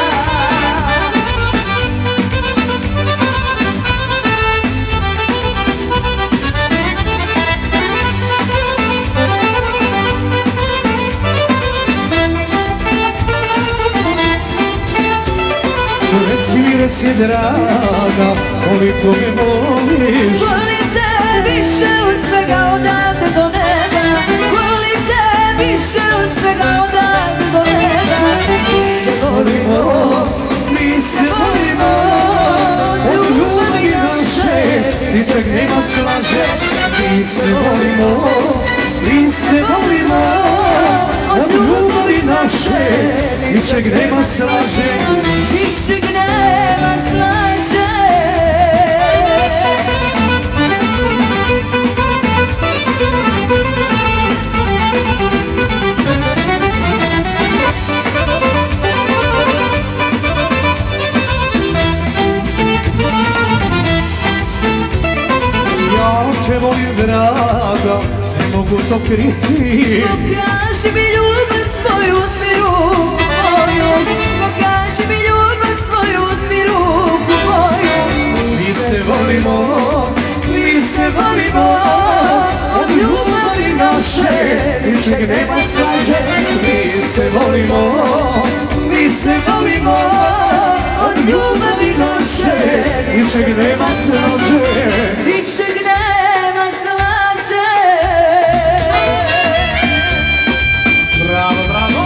si draga, koliko me voliš. Volim te više od svega odavde do neba. Volim te više od svega odavde do neba. Mi se volimo, Mi se volimo, od ljubavi naše ničeg nema slaže. Mi se volimo, mi se volimo, od ljubavi naše ničeg nema slaže. ničeg nema slaže. Ja te volim draga, ne mogu to kriti. Pokaži mi ljubav svoju, uzmi ruku moju. Pokaži mi ljubav svoju, uzmi ruku moju. Mi se volimo, mi se volimo, od ljubavi naše ničeg nema slaže. Mi se volimo, mi se volimo, od ljubavi naše ničeg nema slaže. Ničeg nema slaže. Bravo, bravo.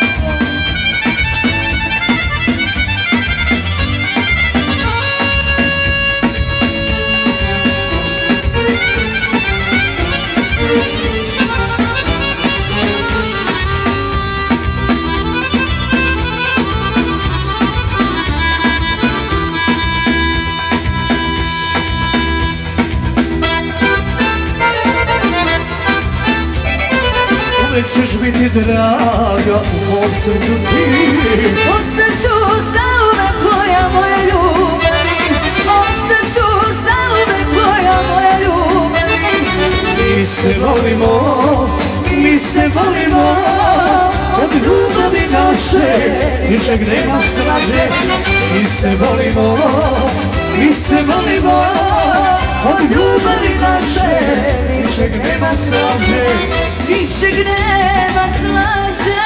Uvijek ćeš biti draga, u mom srcu ti. Ostaću zauvek tvoja moja ljubavi. Ostaću zauvek tvoja moja ljubavi. Mi se volimo, mi se volimo, od ljubavi naše ničeg nema slaže. Mi se volimo, mi se volimo, od ljubavi naše ničeg nema slaže. Ničeg nema slaže.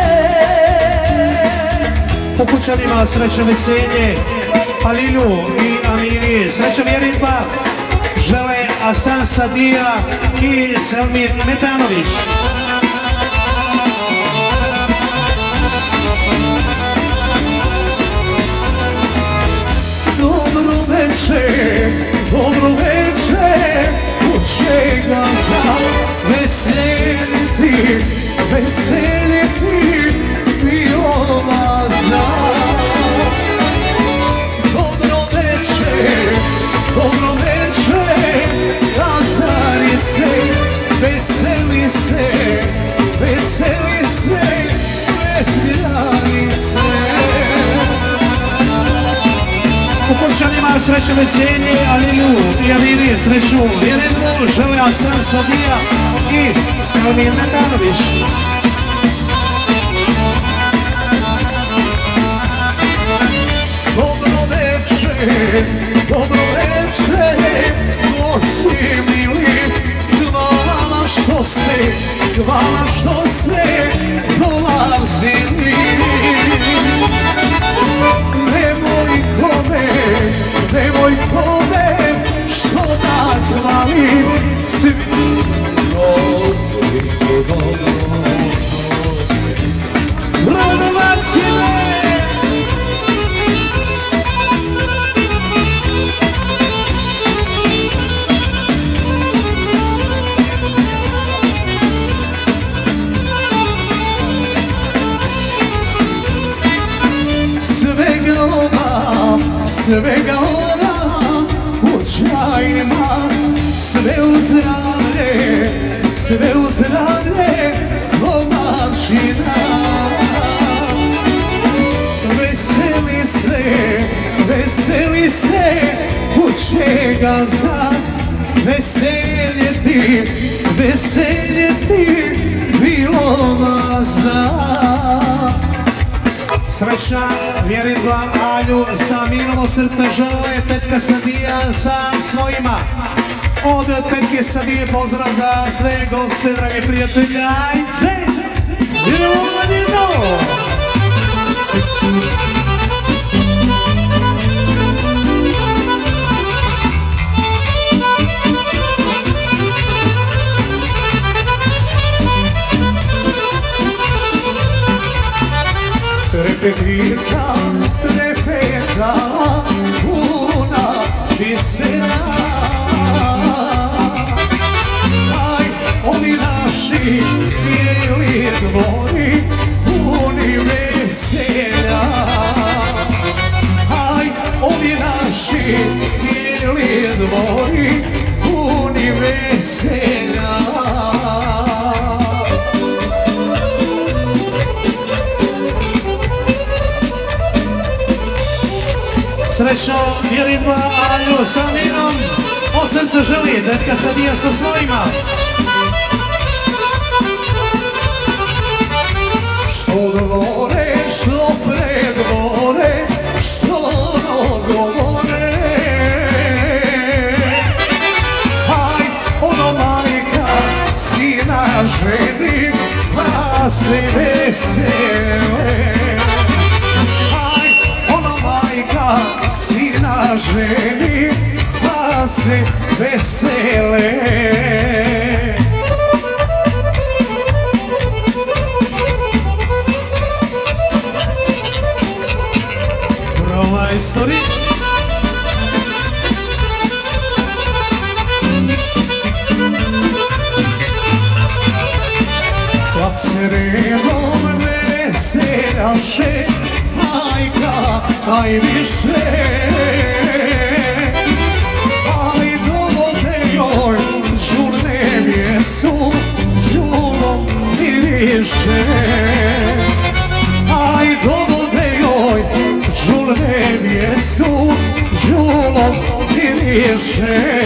Po kućanima sreće veselje, Alilu i Amiri, sreća vjeritba, žele Asan Sadija i Selmir Metanović. Dobro večer, kuće ga za veseliti, veseliti, bilo vas zna. Dobro večer, Lazarice, veseli se, bez granice. U Kuršanima sreće veselje, Alilu i Amiri sreću vjeritbu, žele Asan Sadija i Selmir Metanović. Dobro večer, gosti mili, hvala što ste dolazili. Nemoj kome, što da hvalim, svi dolazili su dobro. Rodovačine! Svega ona u čajima, sve u zdravlje domaćina. Veseli se, kuće ga za veselje ti, bilo vas za. Srećna vjeritba Alju sa Mirovo srce žele tetka Sadija sa svojima. Od tetke Sadije pozdrav za sve goste, dragi prijatelji. Ajde! Idemo! Trepirka, trepeta, puna visera. Aj, oni naši bijeli dvori, puni veselja. Aj, oni naši bijeli dvori, puni veselja. Srećno vjeritva Alju sa Minom, od srca želi, detka se bija sa svojima. Što govore, što predvore, što govore. Haj, ono majka sina ženi, pa se vesele. Haj, ono majka sina ženi, pa se vesele. Majstori svak se redom veseljaše, majka najviše. Ali dovode joj žurne vjesu, žulom miriše. Aj dovode joj žurne vjesu, žulom miriše.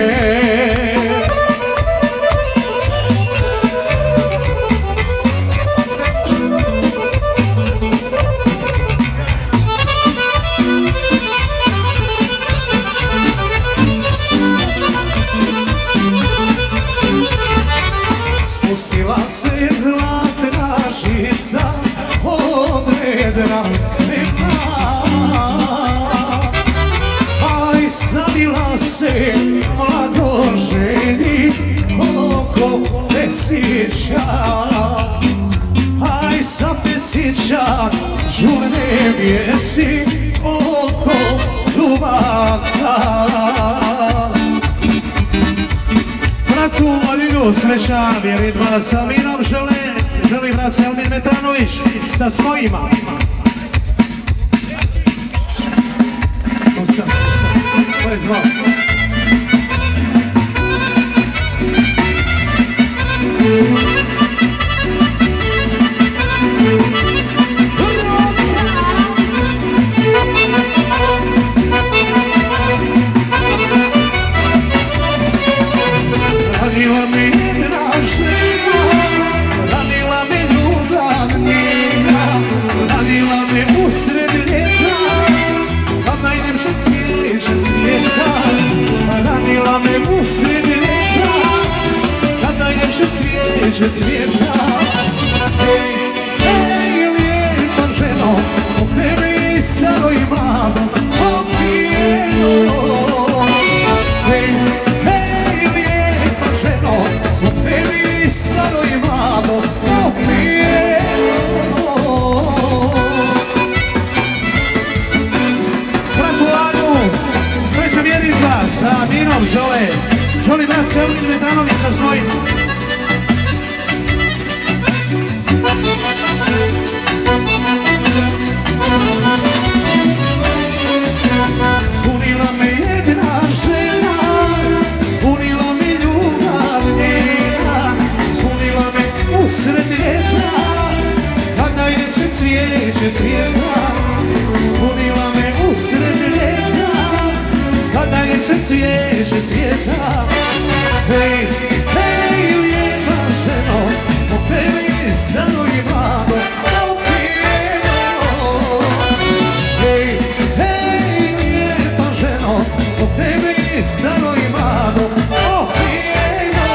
Spustila se zlatna žica od redra nema. Aj stavila se mlado ženi oko pesića. Aj sa pesića žurne vjesi oko duvaka. Bratu Alinu sreća vjeritva sa Minom želi brat Selmin Metanović sa svojima. To je zvao. Ranila me jedna žena, ranila me ljubavnika, ranila me usred ljeta, kad najljepše cvijeće cvijeta. Ranila me usred ljeta, kad najljepše cvijeće cvijeta. Hej, hej, lijepa ženo, okrevi staro i mlado, opijeno. Hej, tebi staro i mlado opijeno. Bratu Alju, sreća vjeritva sa Minom želi brat Selmin Metanović sa svojim. Spunila me jedna žena, spunila me ljubav njena, spunila me usred ljeta, kad najljepše cvijeće cvijeta. Spunila me usred ljeta, kad najljepše cvijeće cvijeta. Hej, hej, lijepa ženo, opeli staro i mlado, opijeno. Hej, hej, lijepa ženo, opeli staro i mlado, opijeno.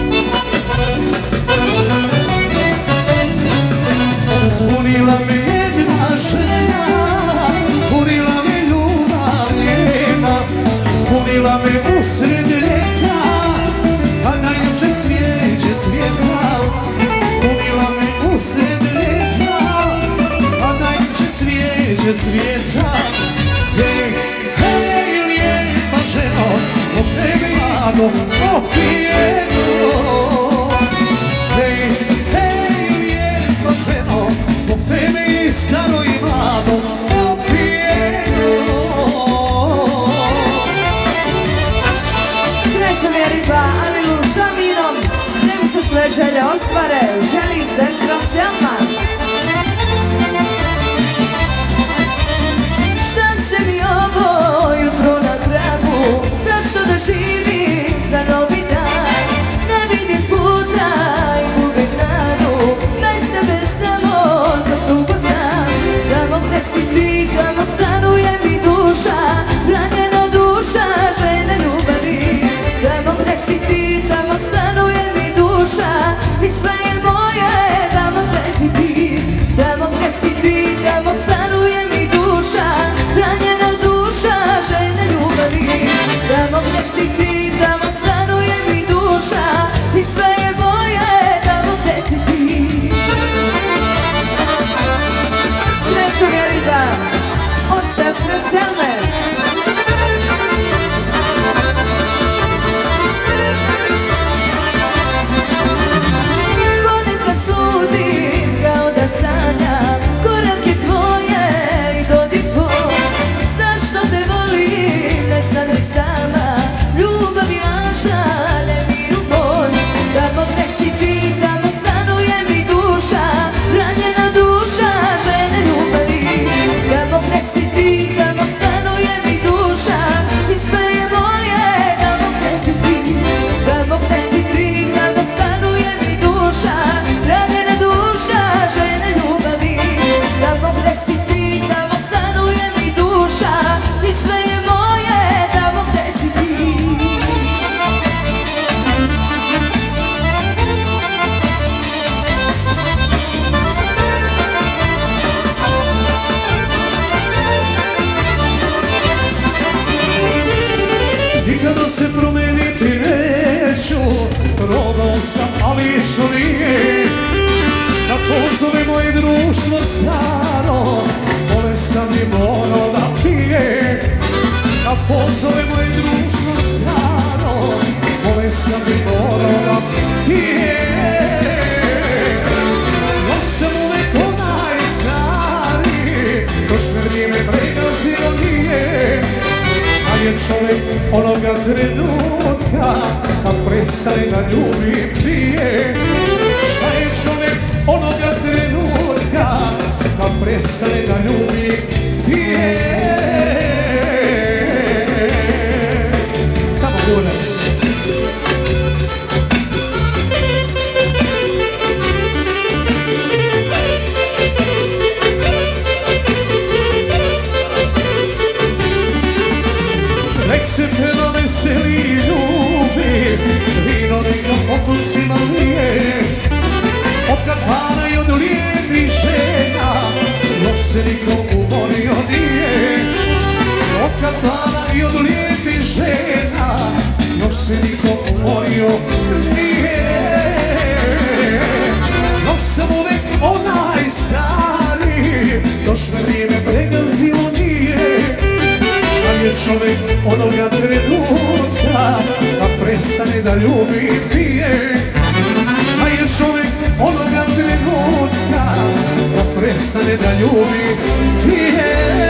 Spunila me sreće svijeta. Hej, hej, lijepa ženo, zbog tebe mlado opijeno. Hej, hej, lijepa ženo, zbog tebe i staro i mlado opijeno. Srećom je riba, Alilu sa vinom, nem se sve želje ostvare, želi sestra Selma. Šta će mi ovo jutro na tragu, zašto da živim za novi dan? Ne vidim puta i gubim nadu, bez tebe samo za tugu znam. Tamo gde si ti, tamo stanuje mi duša, ranjena duša žene ljubavi. Tamo gde si ti, tamo stanuje mi duša i sve je moje, tamo gde si ti. Tamo gde si ti, tamo stanuje mi duša, ranjena duša žene ljubavi. Tamo gde si ti, tamo stanuje mi duša i sve je moje, tamo gde si ti. Srećom je riba od sestre Selme. Ponekad sudim kao da sanjam korake tvoje i dodik tvoj. Zašto te volim, ne znam ni sama, ljubav je važna, ne miru moj. Tamo gde si ti, tamo stanuje mi duša, ranjena duša žene ljubavi. Tamo gde si ti, tamo stanuje mi duša i sve je moje, tamo gde si ti. Tamo gde si ti, tamo stanuje mi duša, ranjena duša žene ljubavi. Tamo gde si ti, tamo stanuje mi duša i sve je moje, tamo gde si ti. Nikada se promeniti neću, probao sam, ali što nije. Da pozove moje društvo staro, bolestan bi morao da pije. Da pozove moje društvo staro, bolestan bi morao da pije. Još sam uvek onaj stari, još me vrijeme pregazilo nije. Šta je čovjek onoga trenutka, kad prestane da ljubi pije? Šta je čovjek onoga trenutka, kad prestane da ljubi pije? Samo gura. Nek se peva veseli i ljubi, vino neka pokusima lije. Od kafana i od lijepih žena, još se nikom umorio nije. Od kafana i od lijepih žena, još se nikom umorio nije. Još sam uvek onaj stari, još me vrijeme pregazilo nije. Šta je čovjek onoga trenutka, a prestane da ljubi pije? Šta je čovjek onoga trenutka, a prestane da ljubi pije?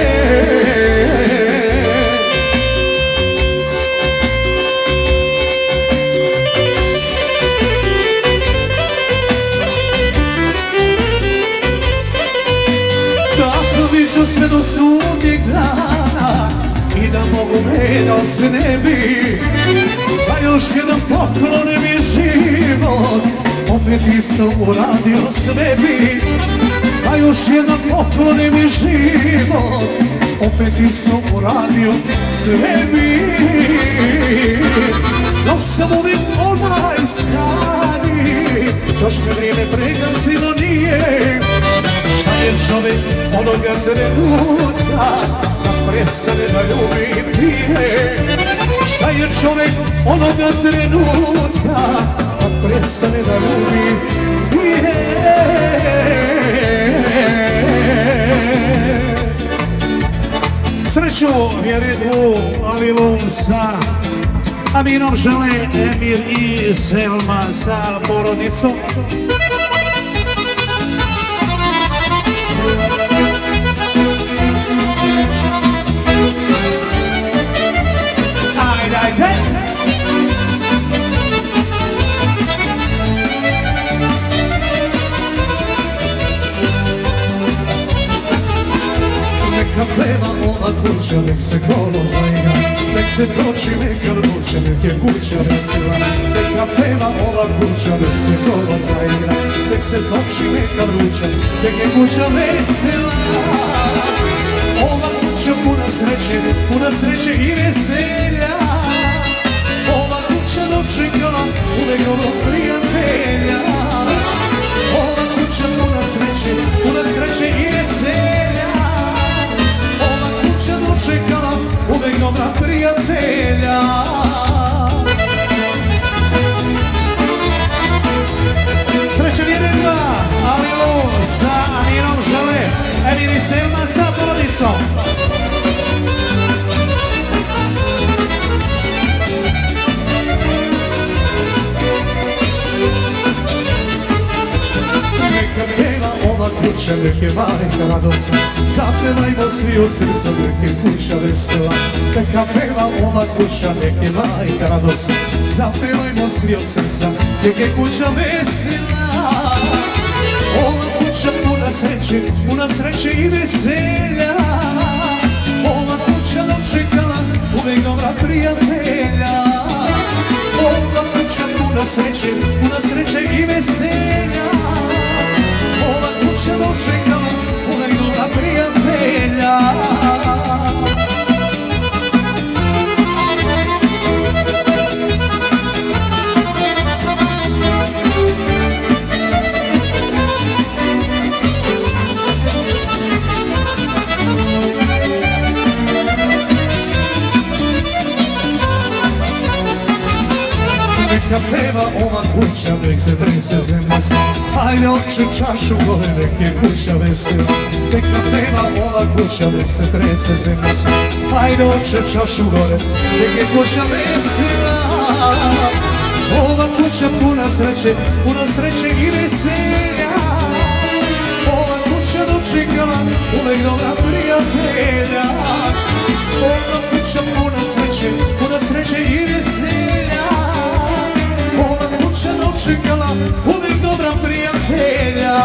Tako bit ću sve do sudnjeg dana i da mogu me da se ne bi. Pa još jedan poklon mi život, opet isto uradio sve bi. Pa još jedan poklon mi život, opet isto uradio sve bi. Još sam uvijek onaj stari, još me vrijeme pregazilo nije. Šta je čovjek onoga trenutka, da prestane da ljubi pije? Šta je čovjek onoga trenutka, da prestane da ljubi pije? sa Aminom žele Emir i Selma sa porodicom. Ajde! Neka peva ova kuća, nek se kolo zaigra, nek se toči, neka ruče, nek je kuća vesela. Neka peva ova kuća, nek se kolo zaigra, nek se toči, neka ruče, nek je kuća vesela. Ova kuća puna sreće i veselja. Ova kuća dočekala uvek novog prijatelja. Ova kuća puna sreće i veselja. Ova kuća dočekala uvek dobra prijatelja. Srećan jedinka, Alilu sa Aminom žele Emir i Selma sa porodicom. Neka peva ova kuća, nek je majka radosna, zapevajmo svi od srca, nek je kuća vesela. Neka peva ova kuća, nek je majka radosna, zapevajmo svi od srca, nek je kuća vesela. Ova kuća puna sreće i veselja. Ova kuća dočekala uvek dobra prijatelja. Ova kuća puna sreće i veselja. Ova kuća dočekala uvek dobra prijatelja. Neka peva ova kuća, nek se trese zemlja sva. Ajde oče čašu gore, nek je kuća vesela. Neka peva ova kuća, nek se trese zemlja sva. Ajde oče čašu gore, nek je kuća vesela. Ova kuća puna sreće i veselja. Ova kuća dočekala uvek dobra prijatelja. Ova kuća puna sreće i veselja. Ova kuća dočekala uvijek dobra prijatelja.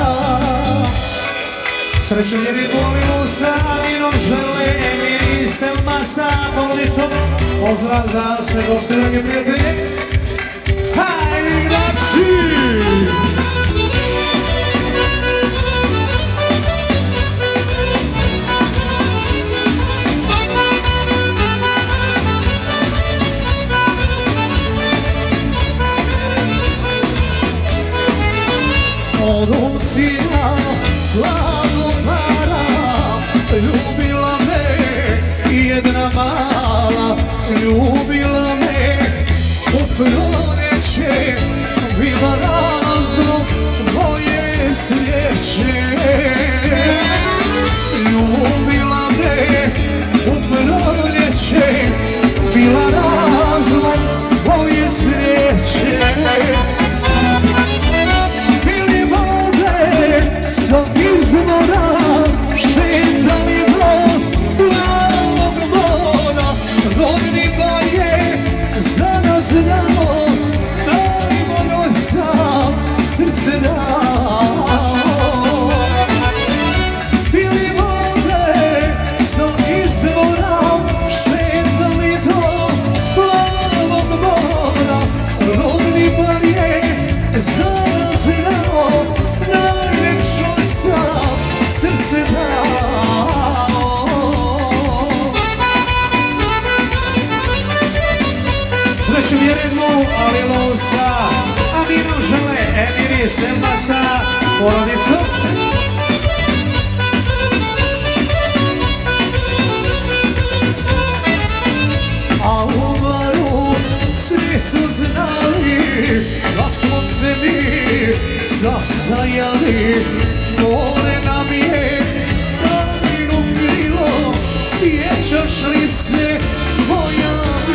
Sreću njeni volimo sa Aminom žele Emir i Selma sa porodicom. Pozdrav za sve goste, dragi prijatelje. Hajde igrači! Od unsina glavno para, ljubila me jedna mala, ljubila me u proljeće, bila razlog moje sreće. Ljubila me u proljeće, bila razlog moje sreće. Sa izvora šetali do plavog mora, rodnika je za nas dao, najbolje sam srce dao. Pili vode sa izvora šetali do plavog mora, rodnika je za nas dao, najlepšoj sam srce dao. Sreću vjerednu Alilu sa Aminom žele Emir i Selma sa porodicom. A u baru svi su znali da smo se mi sastajali. More nam je davno bilo, sjećaš li se moja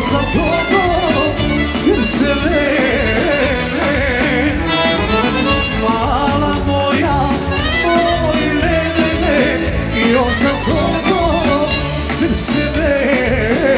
za tobom srce vene. Mala moja, moj vene, još za tobom srce vene.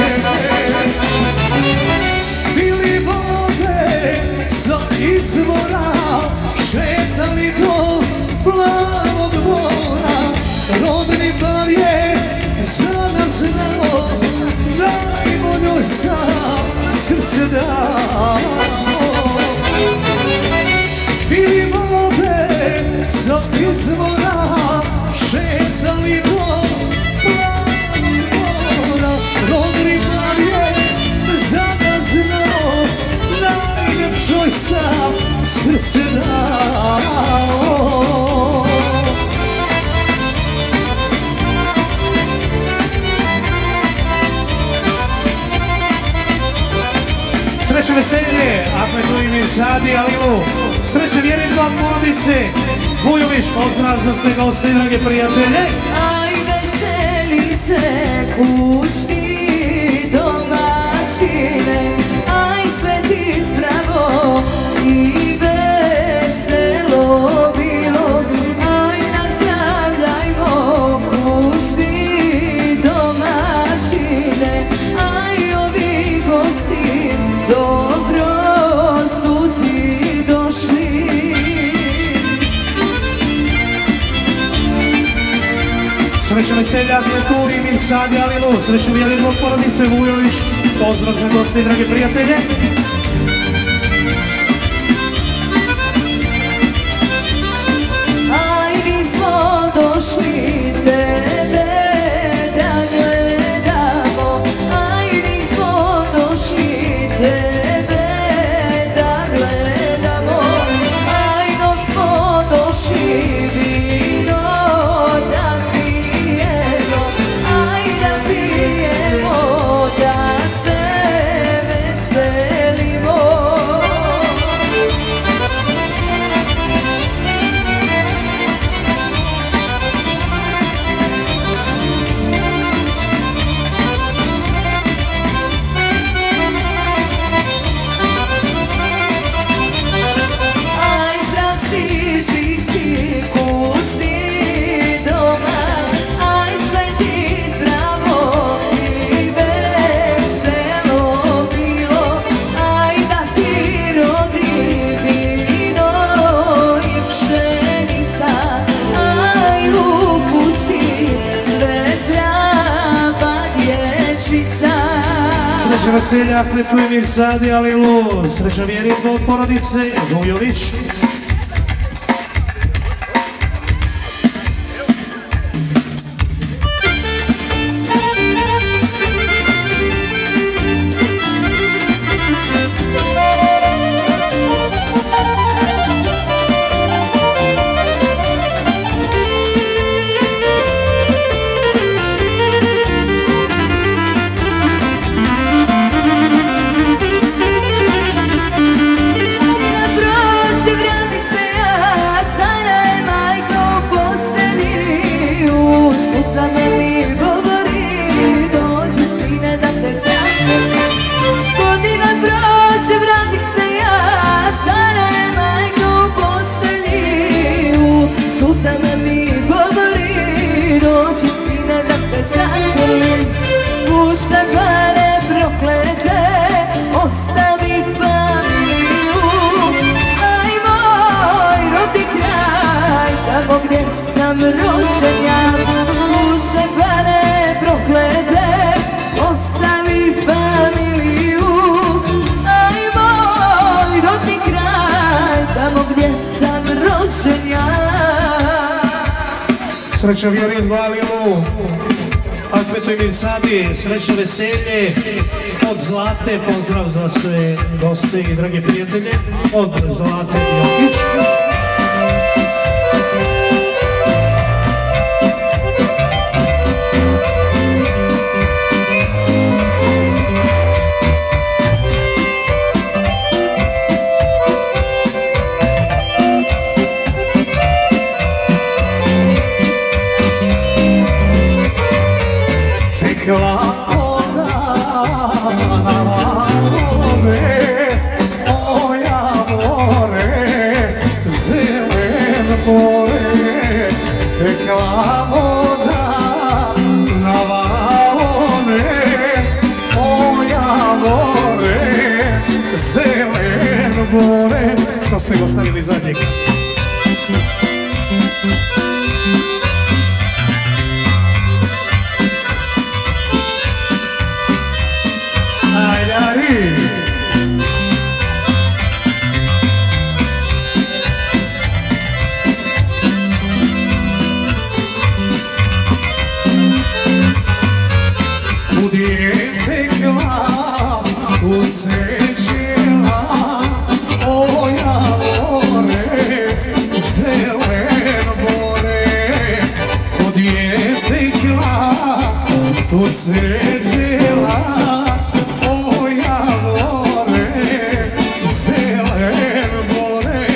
Bili vode sa izvora, šetali do plavog mora, rodni bar je za nas znao, najbolju sam srce dao. Bili vode sa izvora, šetali do plavog mora, rodni bar je za nas znao, najljepšoj sam srce dao. Sreće veselje, Ahmetu i Mirsadi, Alilu. Sreće vjerim vam porodice. Vujović, pozdrav za sve goste i drage prijatelje. Aj veseli se kućni domaćine, aj sve ti zdravo i veselo bilo, aj nazdravljajmo kućni domaćine, aj ovi gosti dobro su ti došli. Sreće veselja, Ahmetu i Mirsadi, Alilu. Sreće vjerim vam porodice, Vujović. Pozdrav za goste i drage prijatelje. Aj nismo došli tebe da gledamo, aj nismo došli tebe da gledamo, aj no smo došli vino da pijemo, aj da pijemo da se veselimo. Aj zdrav si, živ si, kućni doma, aj sve ti zdravo i veselo bilo, aj da ti rodi vino i pšenica, aj u kući sve zdrava dječica. Sreće veselja, Ahmetu i Mirsadi, Alilu. Sreće vjerim od porodice, Vujović. Proći, vrati se ja, stara je majka u postelji, u susama mi govori, dođi sine da te sanim. Godina proći, vrati se ja, stara je majka u postelji, u susama mi govori, dođi sine da te sanim. Pušta pare proklete, ostavi familiju, aj moj rodni kraj, tamo gdje sam rođen ja. Pušta pare proklete, ostavi familiju, aj moj rodni kraj, tamo gdje sam rođen ja. Sreće vjerim vam, Alilu. Ahmetu i Mirsadi, sreće veselje od Zlate, pozdrav za sve goste i drage prijatelje, od Zlate Jokić. Tekla ona bore. Što ste go stavili zadnjeg? Ajdari! U dijete glava, u seđela, o javore, zelen bore. U dijete glava, u seđela, o javore, zelen bore.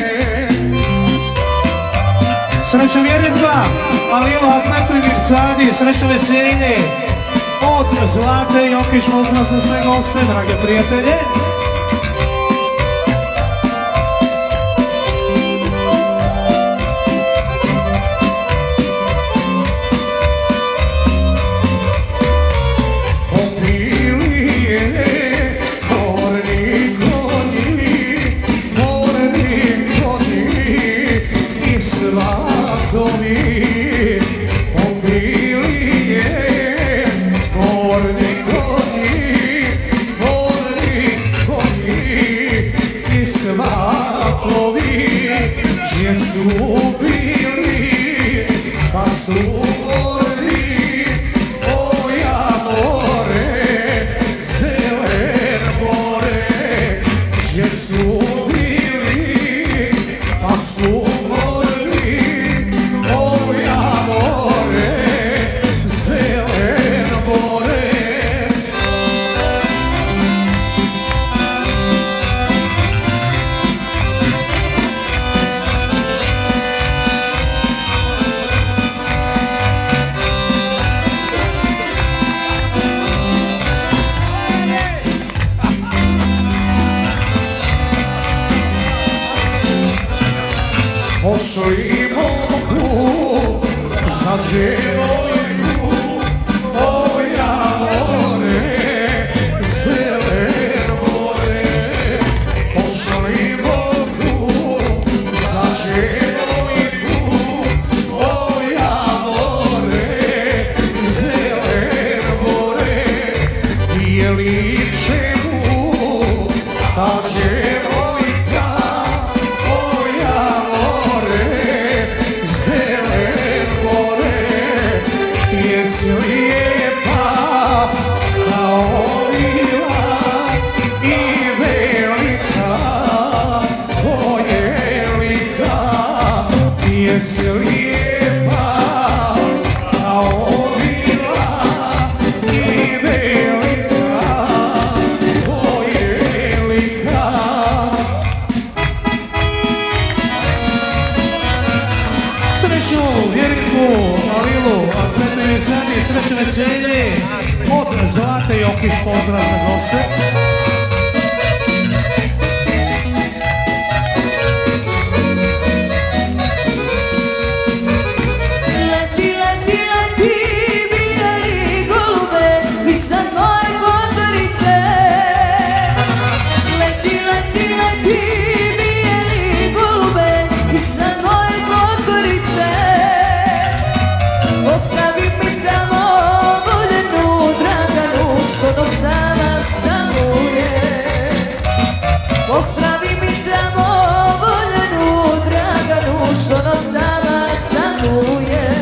Sreća vjeritva, ali evo Ahmetović Sadi, sreća veselje. Od Zlate Jokić pozdrav za sve goste, drage prijatelje. Popili je morni konji i svakovi. Popili je morni konji i svakovi, gdje su bili, pa su morni, o javore, zelen bore. Gdje su bili, pa su morni, o javore, zelen bore. Pošli mogu za želojku, o javore, zelen bore. Pošli mogu za želojku, o javore, zelen bore. Je li čemu ta želojka, o javore, zelen bore. Jesi lijepa kao lila i velika, o jelika. Jesi lijepa kao lila i velika, o jelika. Sreću, Vjeriku, Alilu, Ahmetović Sadi, sreću veselje. Od Zlate Jokić pozdrav za goste. Leti, leti, leti, bijeli golube, iznad moje motorice. Leti, leti, leti, bijeli golube, iznad moje motorice. Postavi mi tamo voljenu Draganu, što do sama stanuje. Postavi mi tamo voljenu Draganu, što do sama stanuje.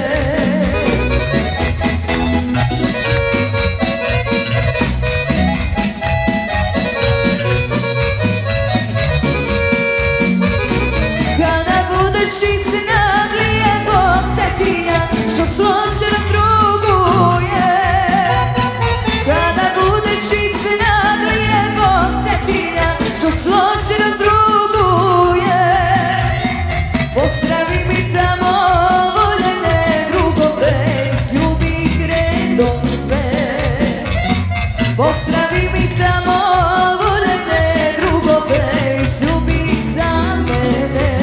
Kada budeš iznad lijepog Cetinja, što složeno truguje. Kada budeš iznad lijepog Cetinja, što složeno truguje. Pozdravi mi tamo voljene drugove, izljubi ih redom sve. Pozdravi mi tamo voljene drugove, izljubi ih za mene.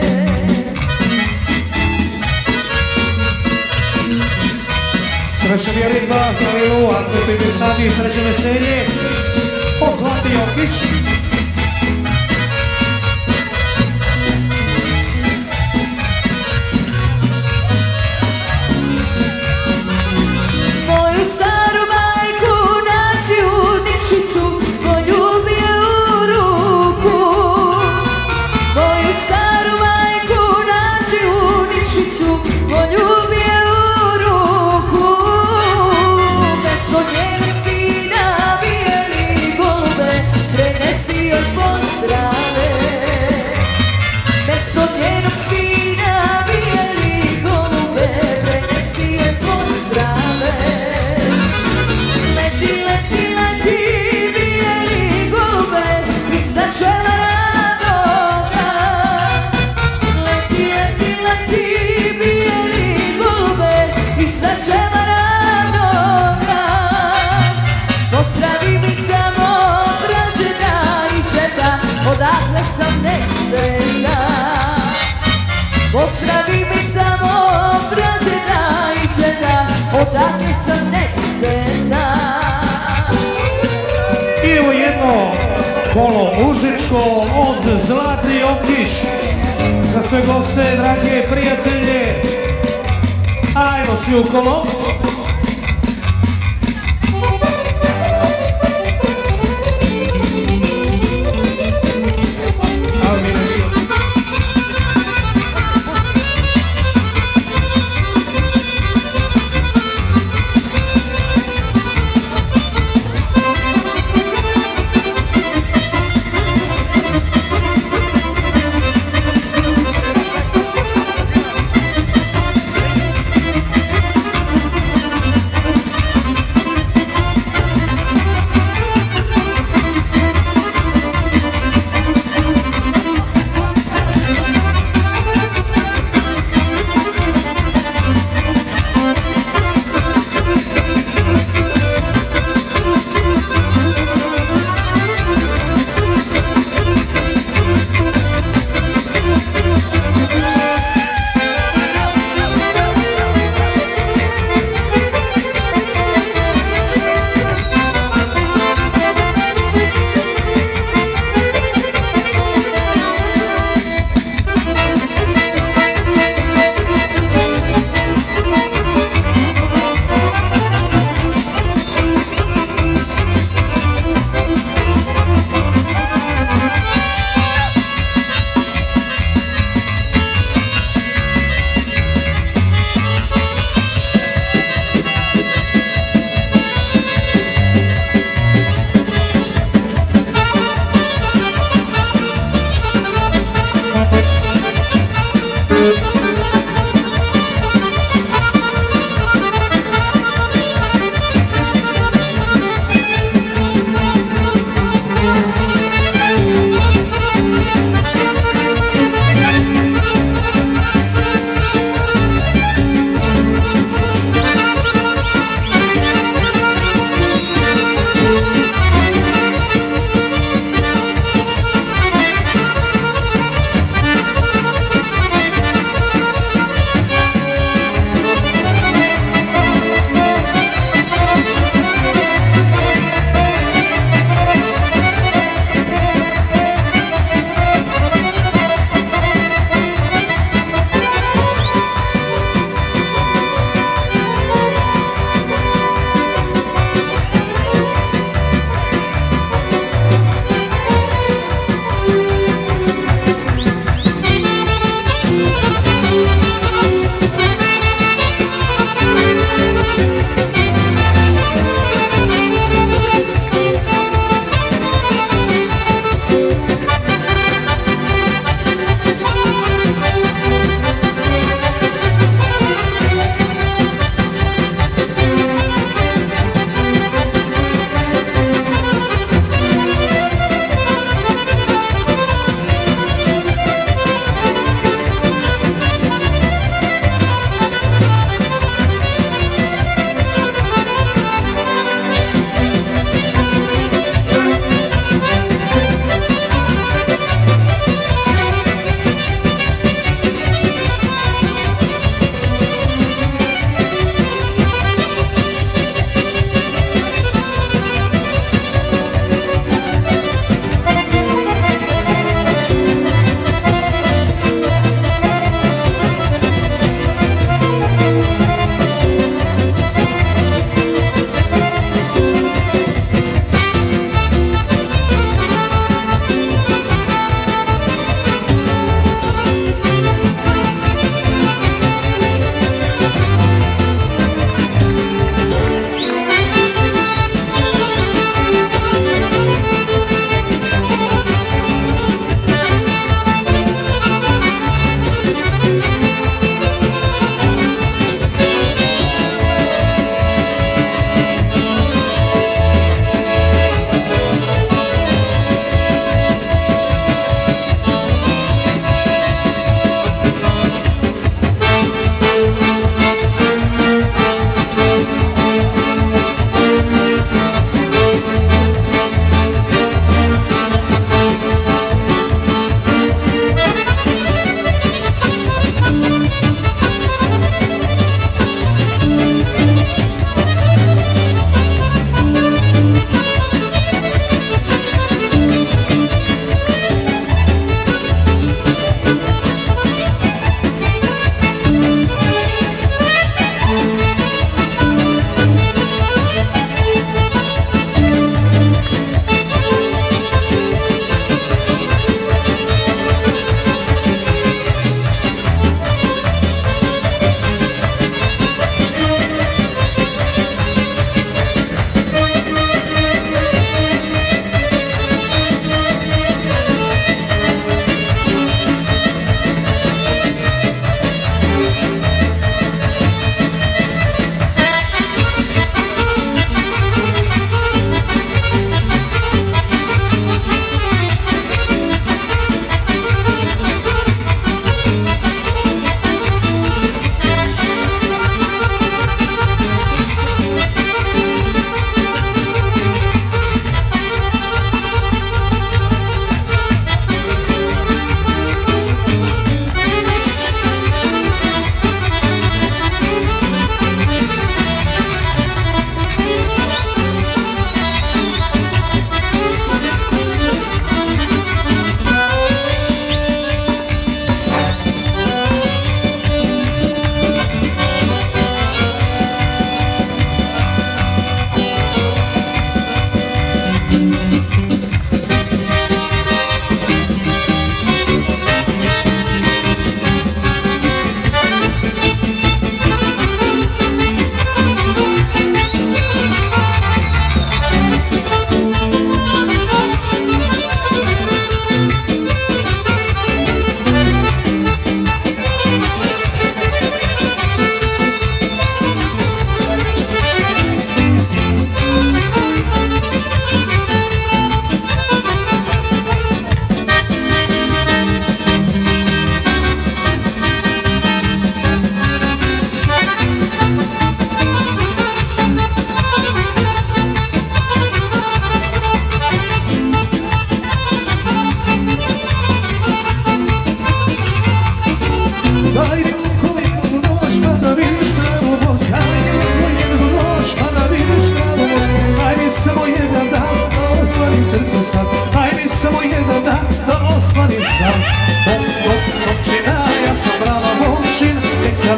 Sreća vjeritva, Alilu, Ahmetović Sadi, sreće veselje. Od Zlate Jokić. Pozdravi mi tamo braćena i čeda, odakle sam nek se zna. I evo jedno kolo mužičko od Zlati Okiš. Za sve goste, drage prijatelje, ajmo svi u kolo.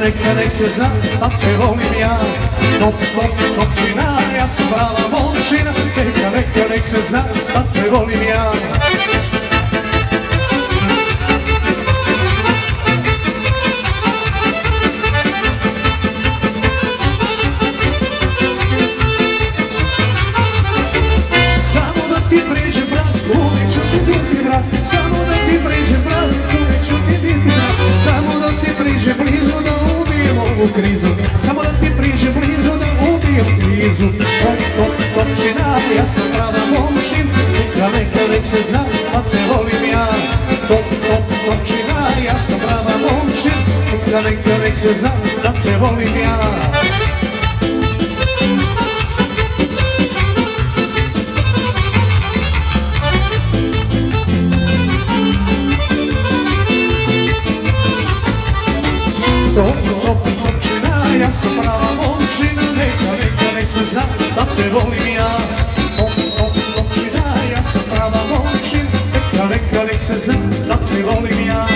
neka nek se zna da te volim ja. Top, top, topčina, ja sam prava momčina. Neka nek se zna da te volim ja. Samo da ti priđem brat, uvijek ću ti biti brat. Samo da ti priđem brat, uvijek ću ti biti brat. Samo da ti priđem blizu da ubijem ovu krizu. Samo da ti priđem blizu da ubijem krizu. Top, top, topčina, ja sam prava momčin. Neka nek se zna da te volim ja. Top, top, topčina, ja sam prava momčin. Neka nek se zna da te volim ja. Top, top, topčina, ja sam prava momčina. Neka nek se zna da te volim ja. Top, top, topčina, ja sam prava momčina. Neka nek se zna da te volim ja.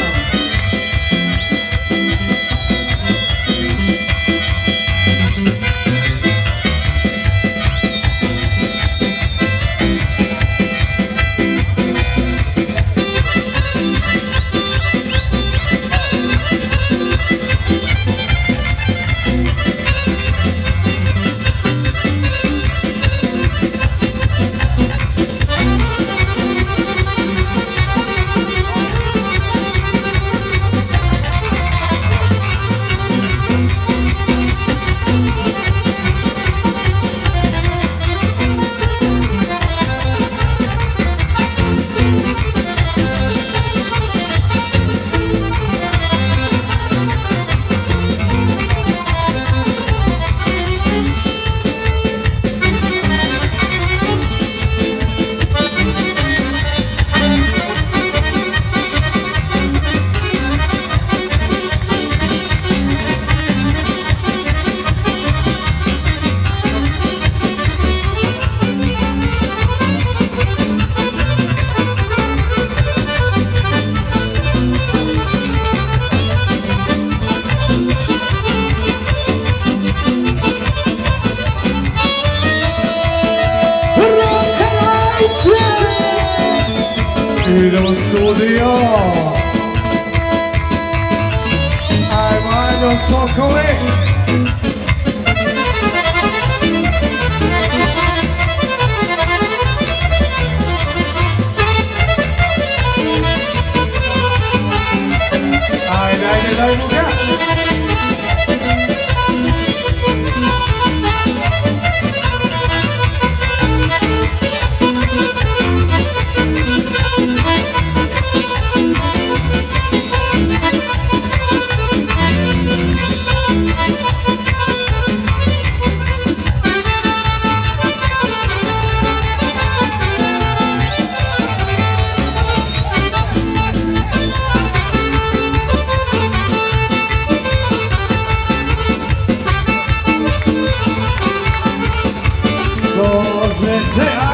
Idemo studio. Ajmo, ajmo, Sokoli. Ajde, daj mu ga. Cose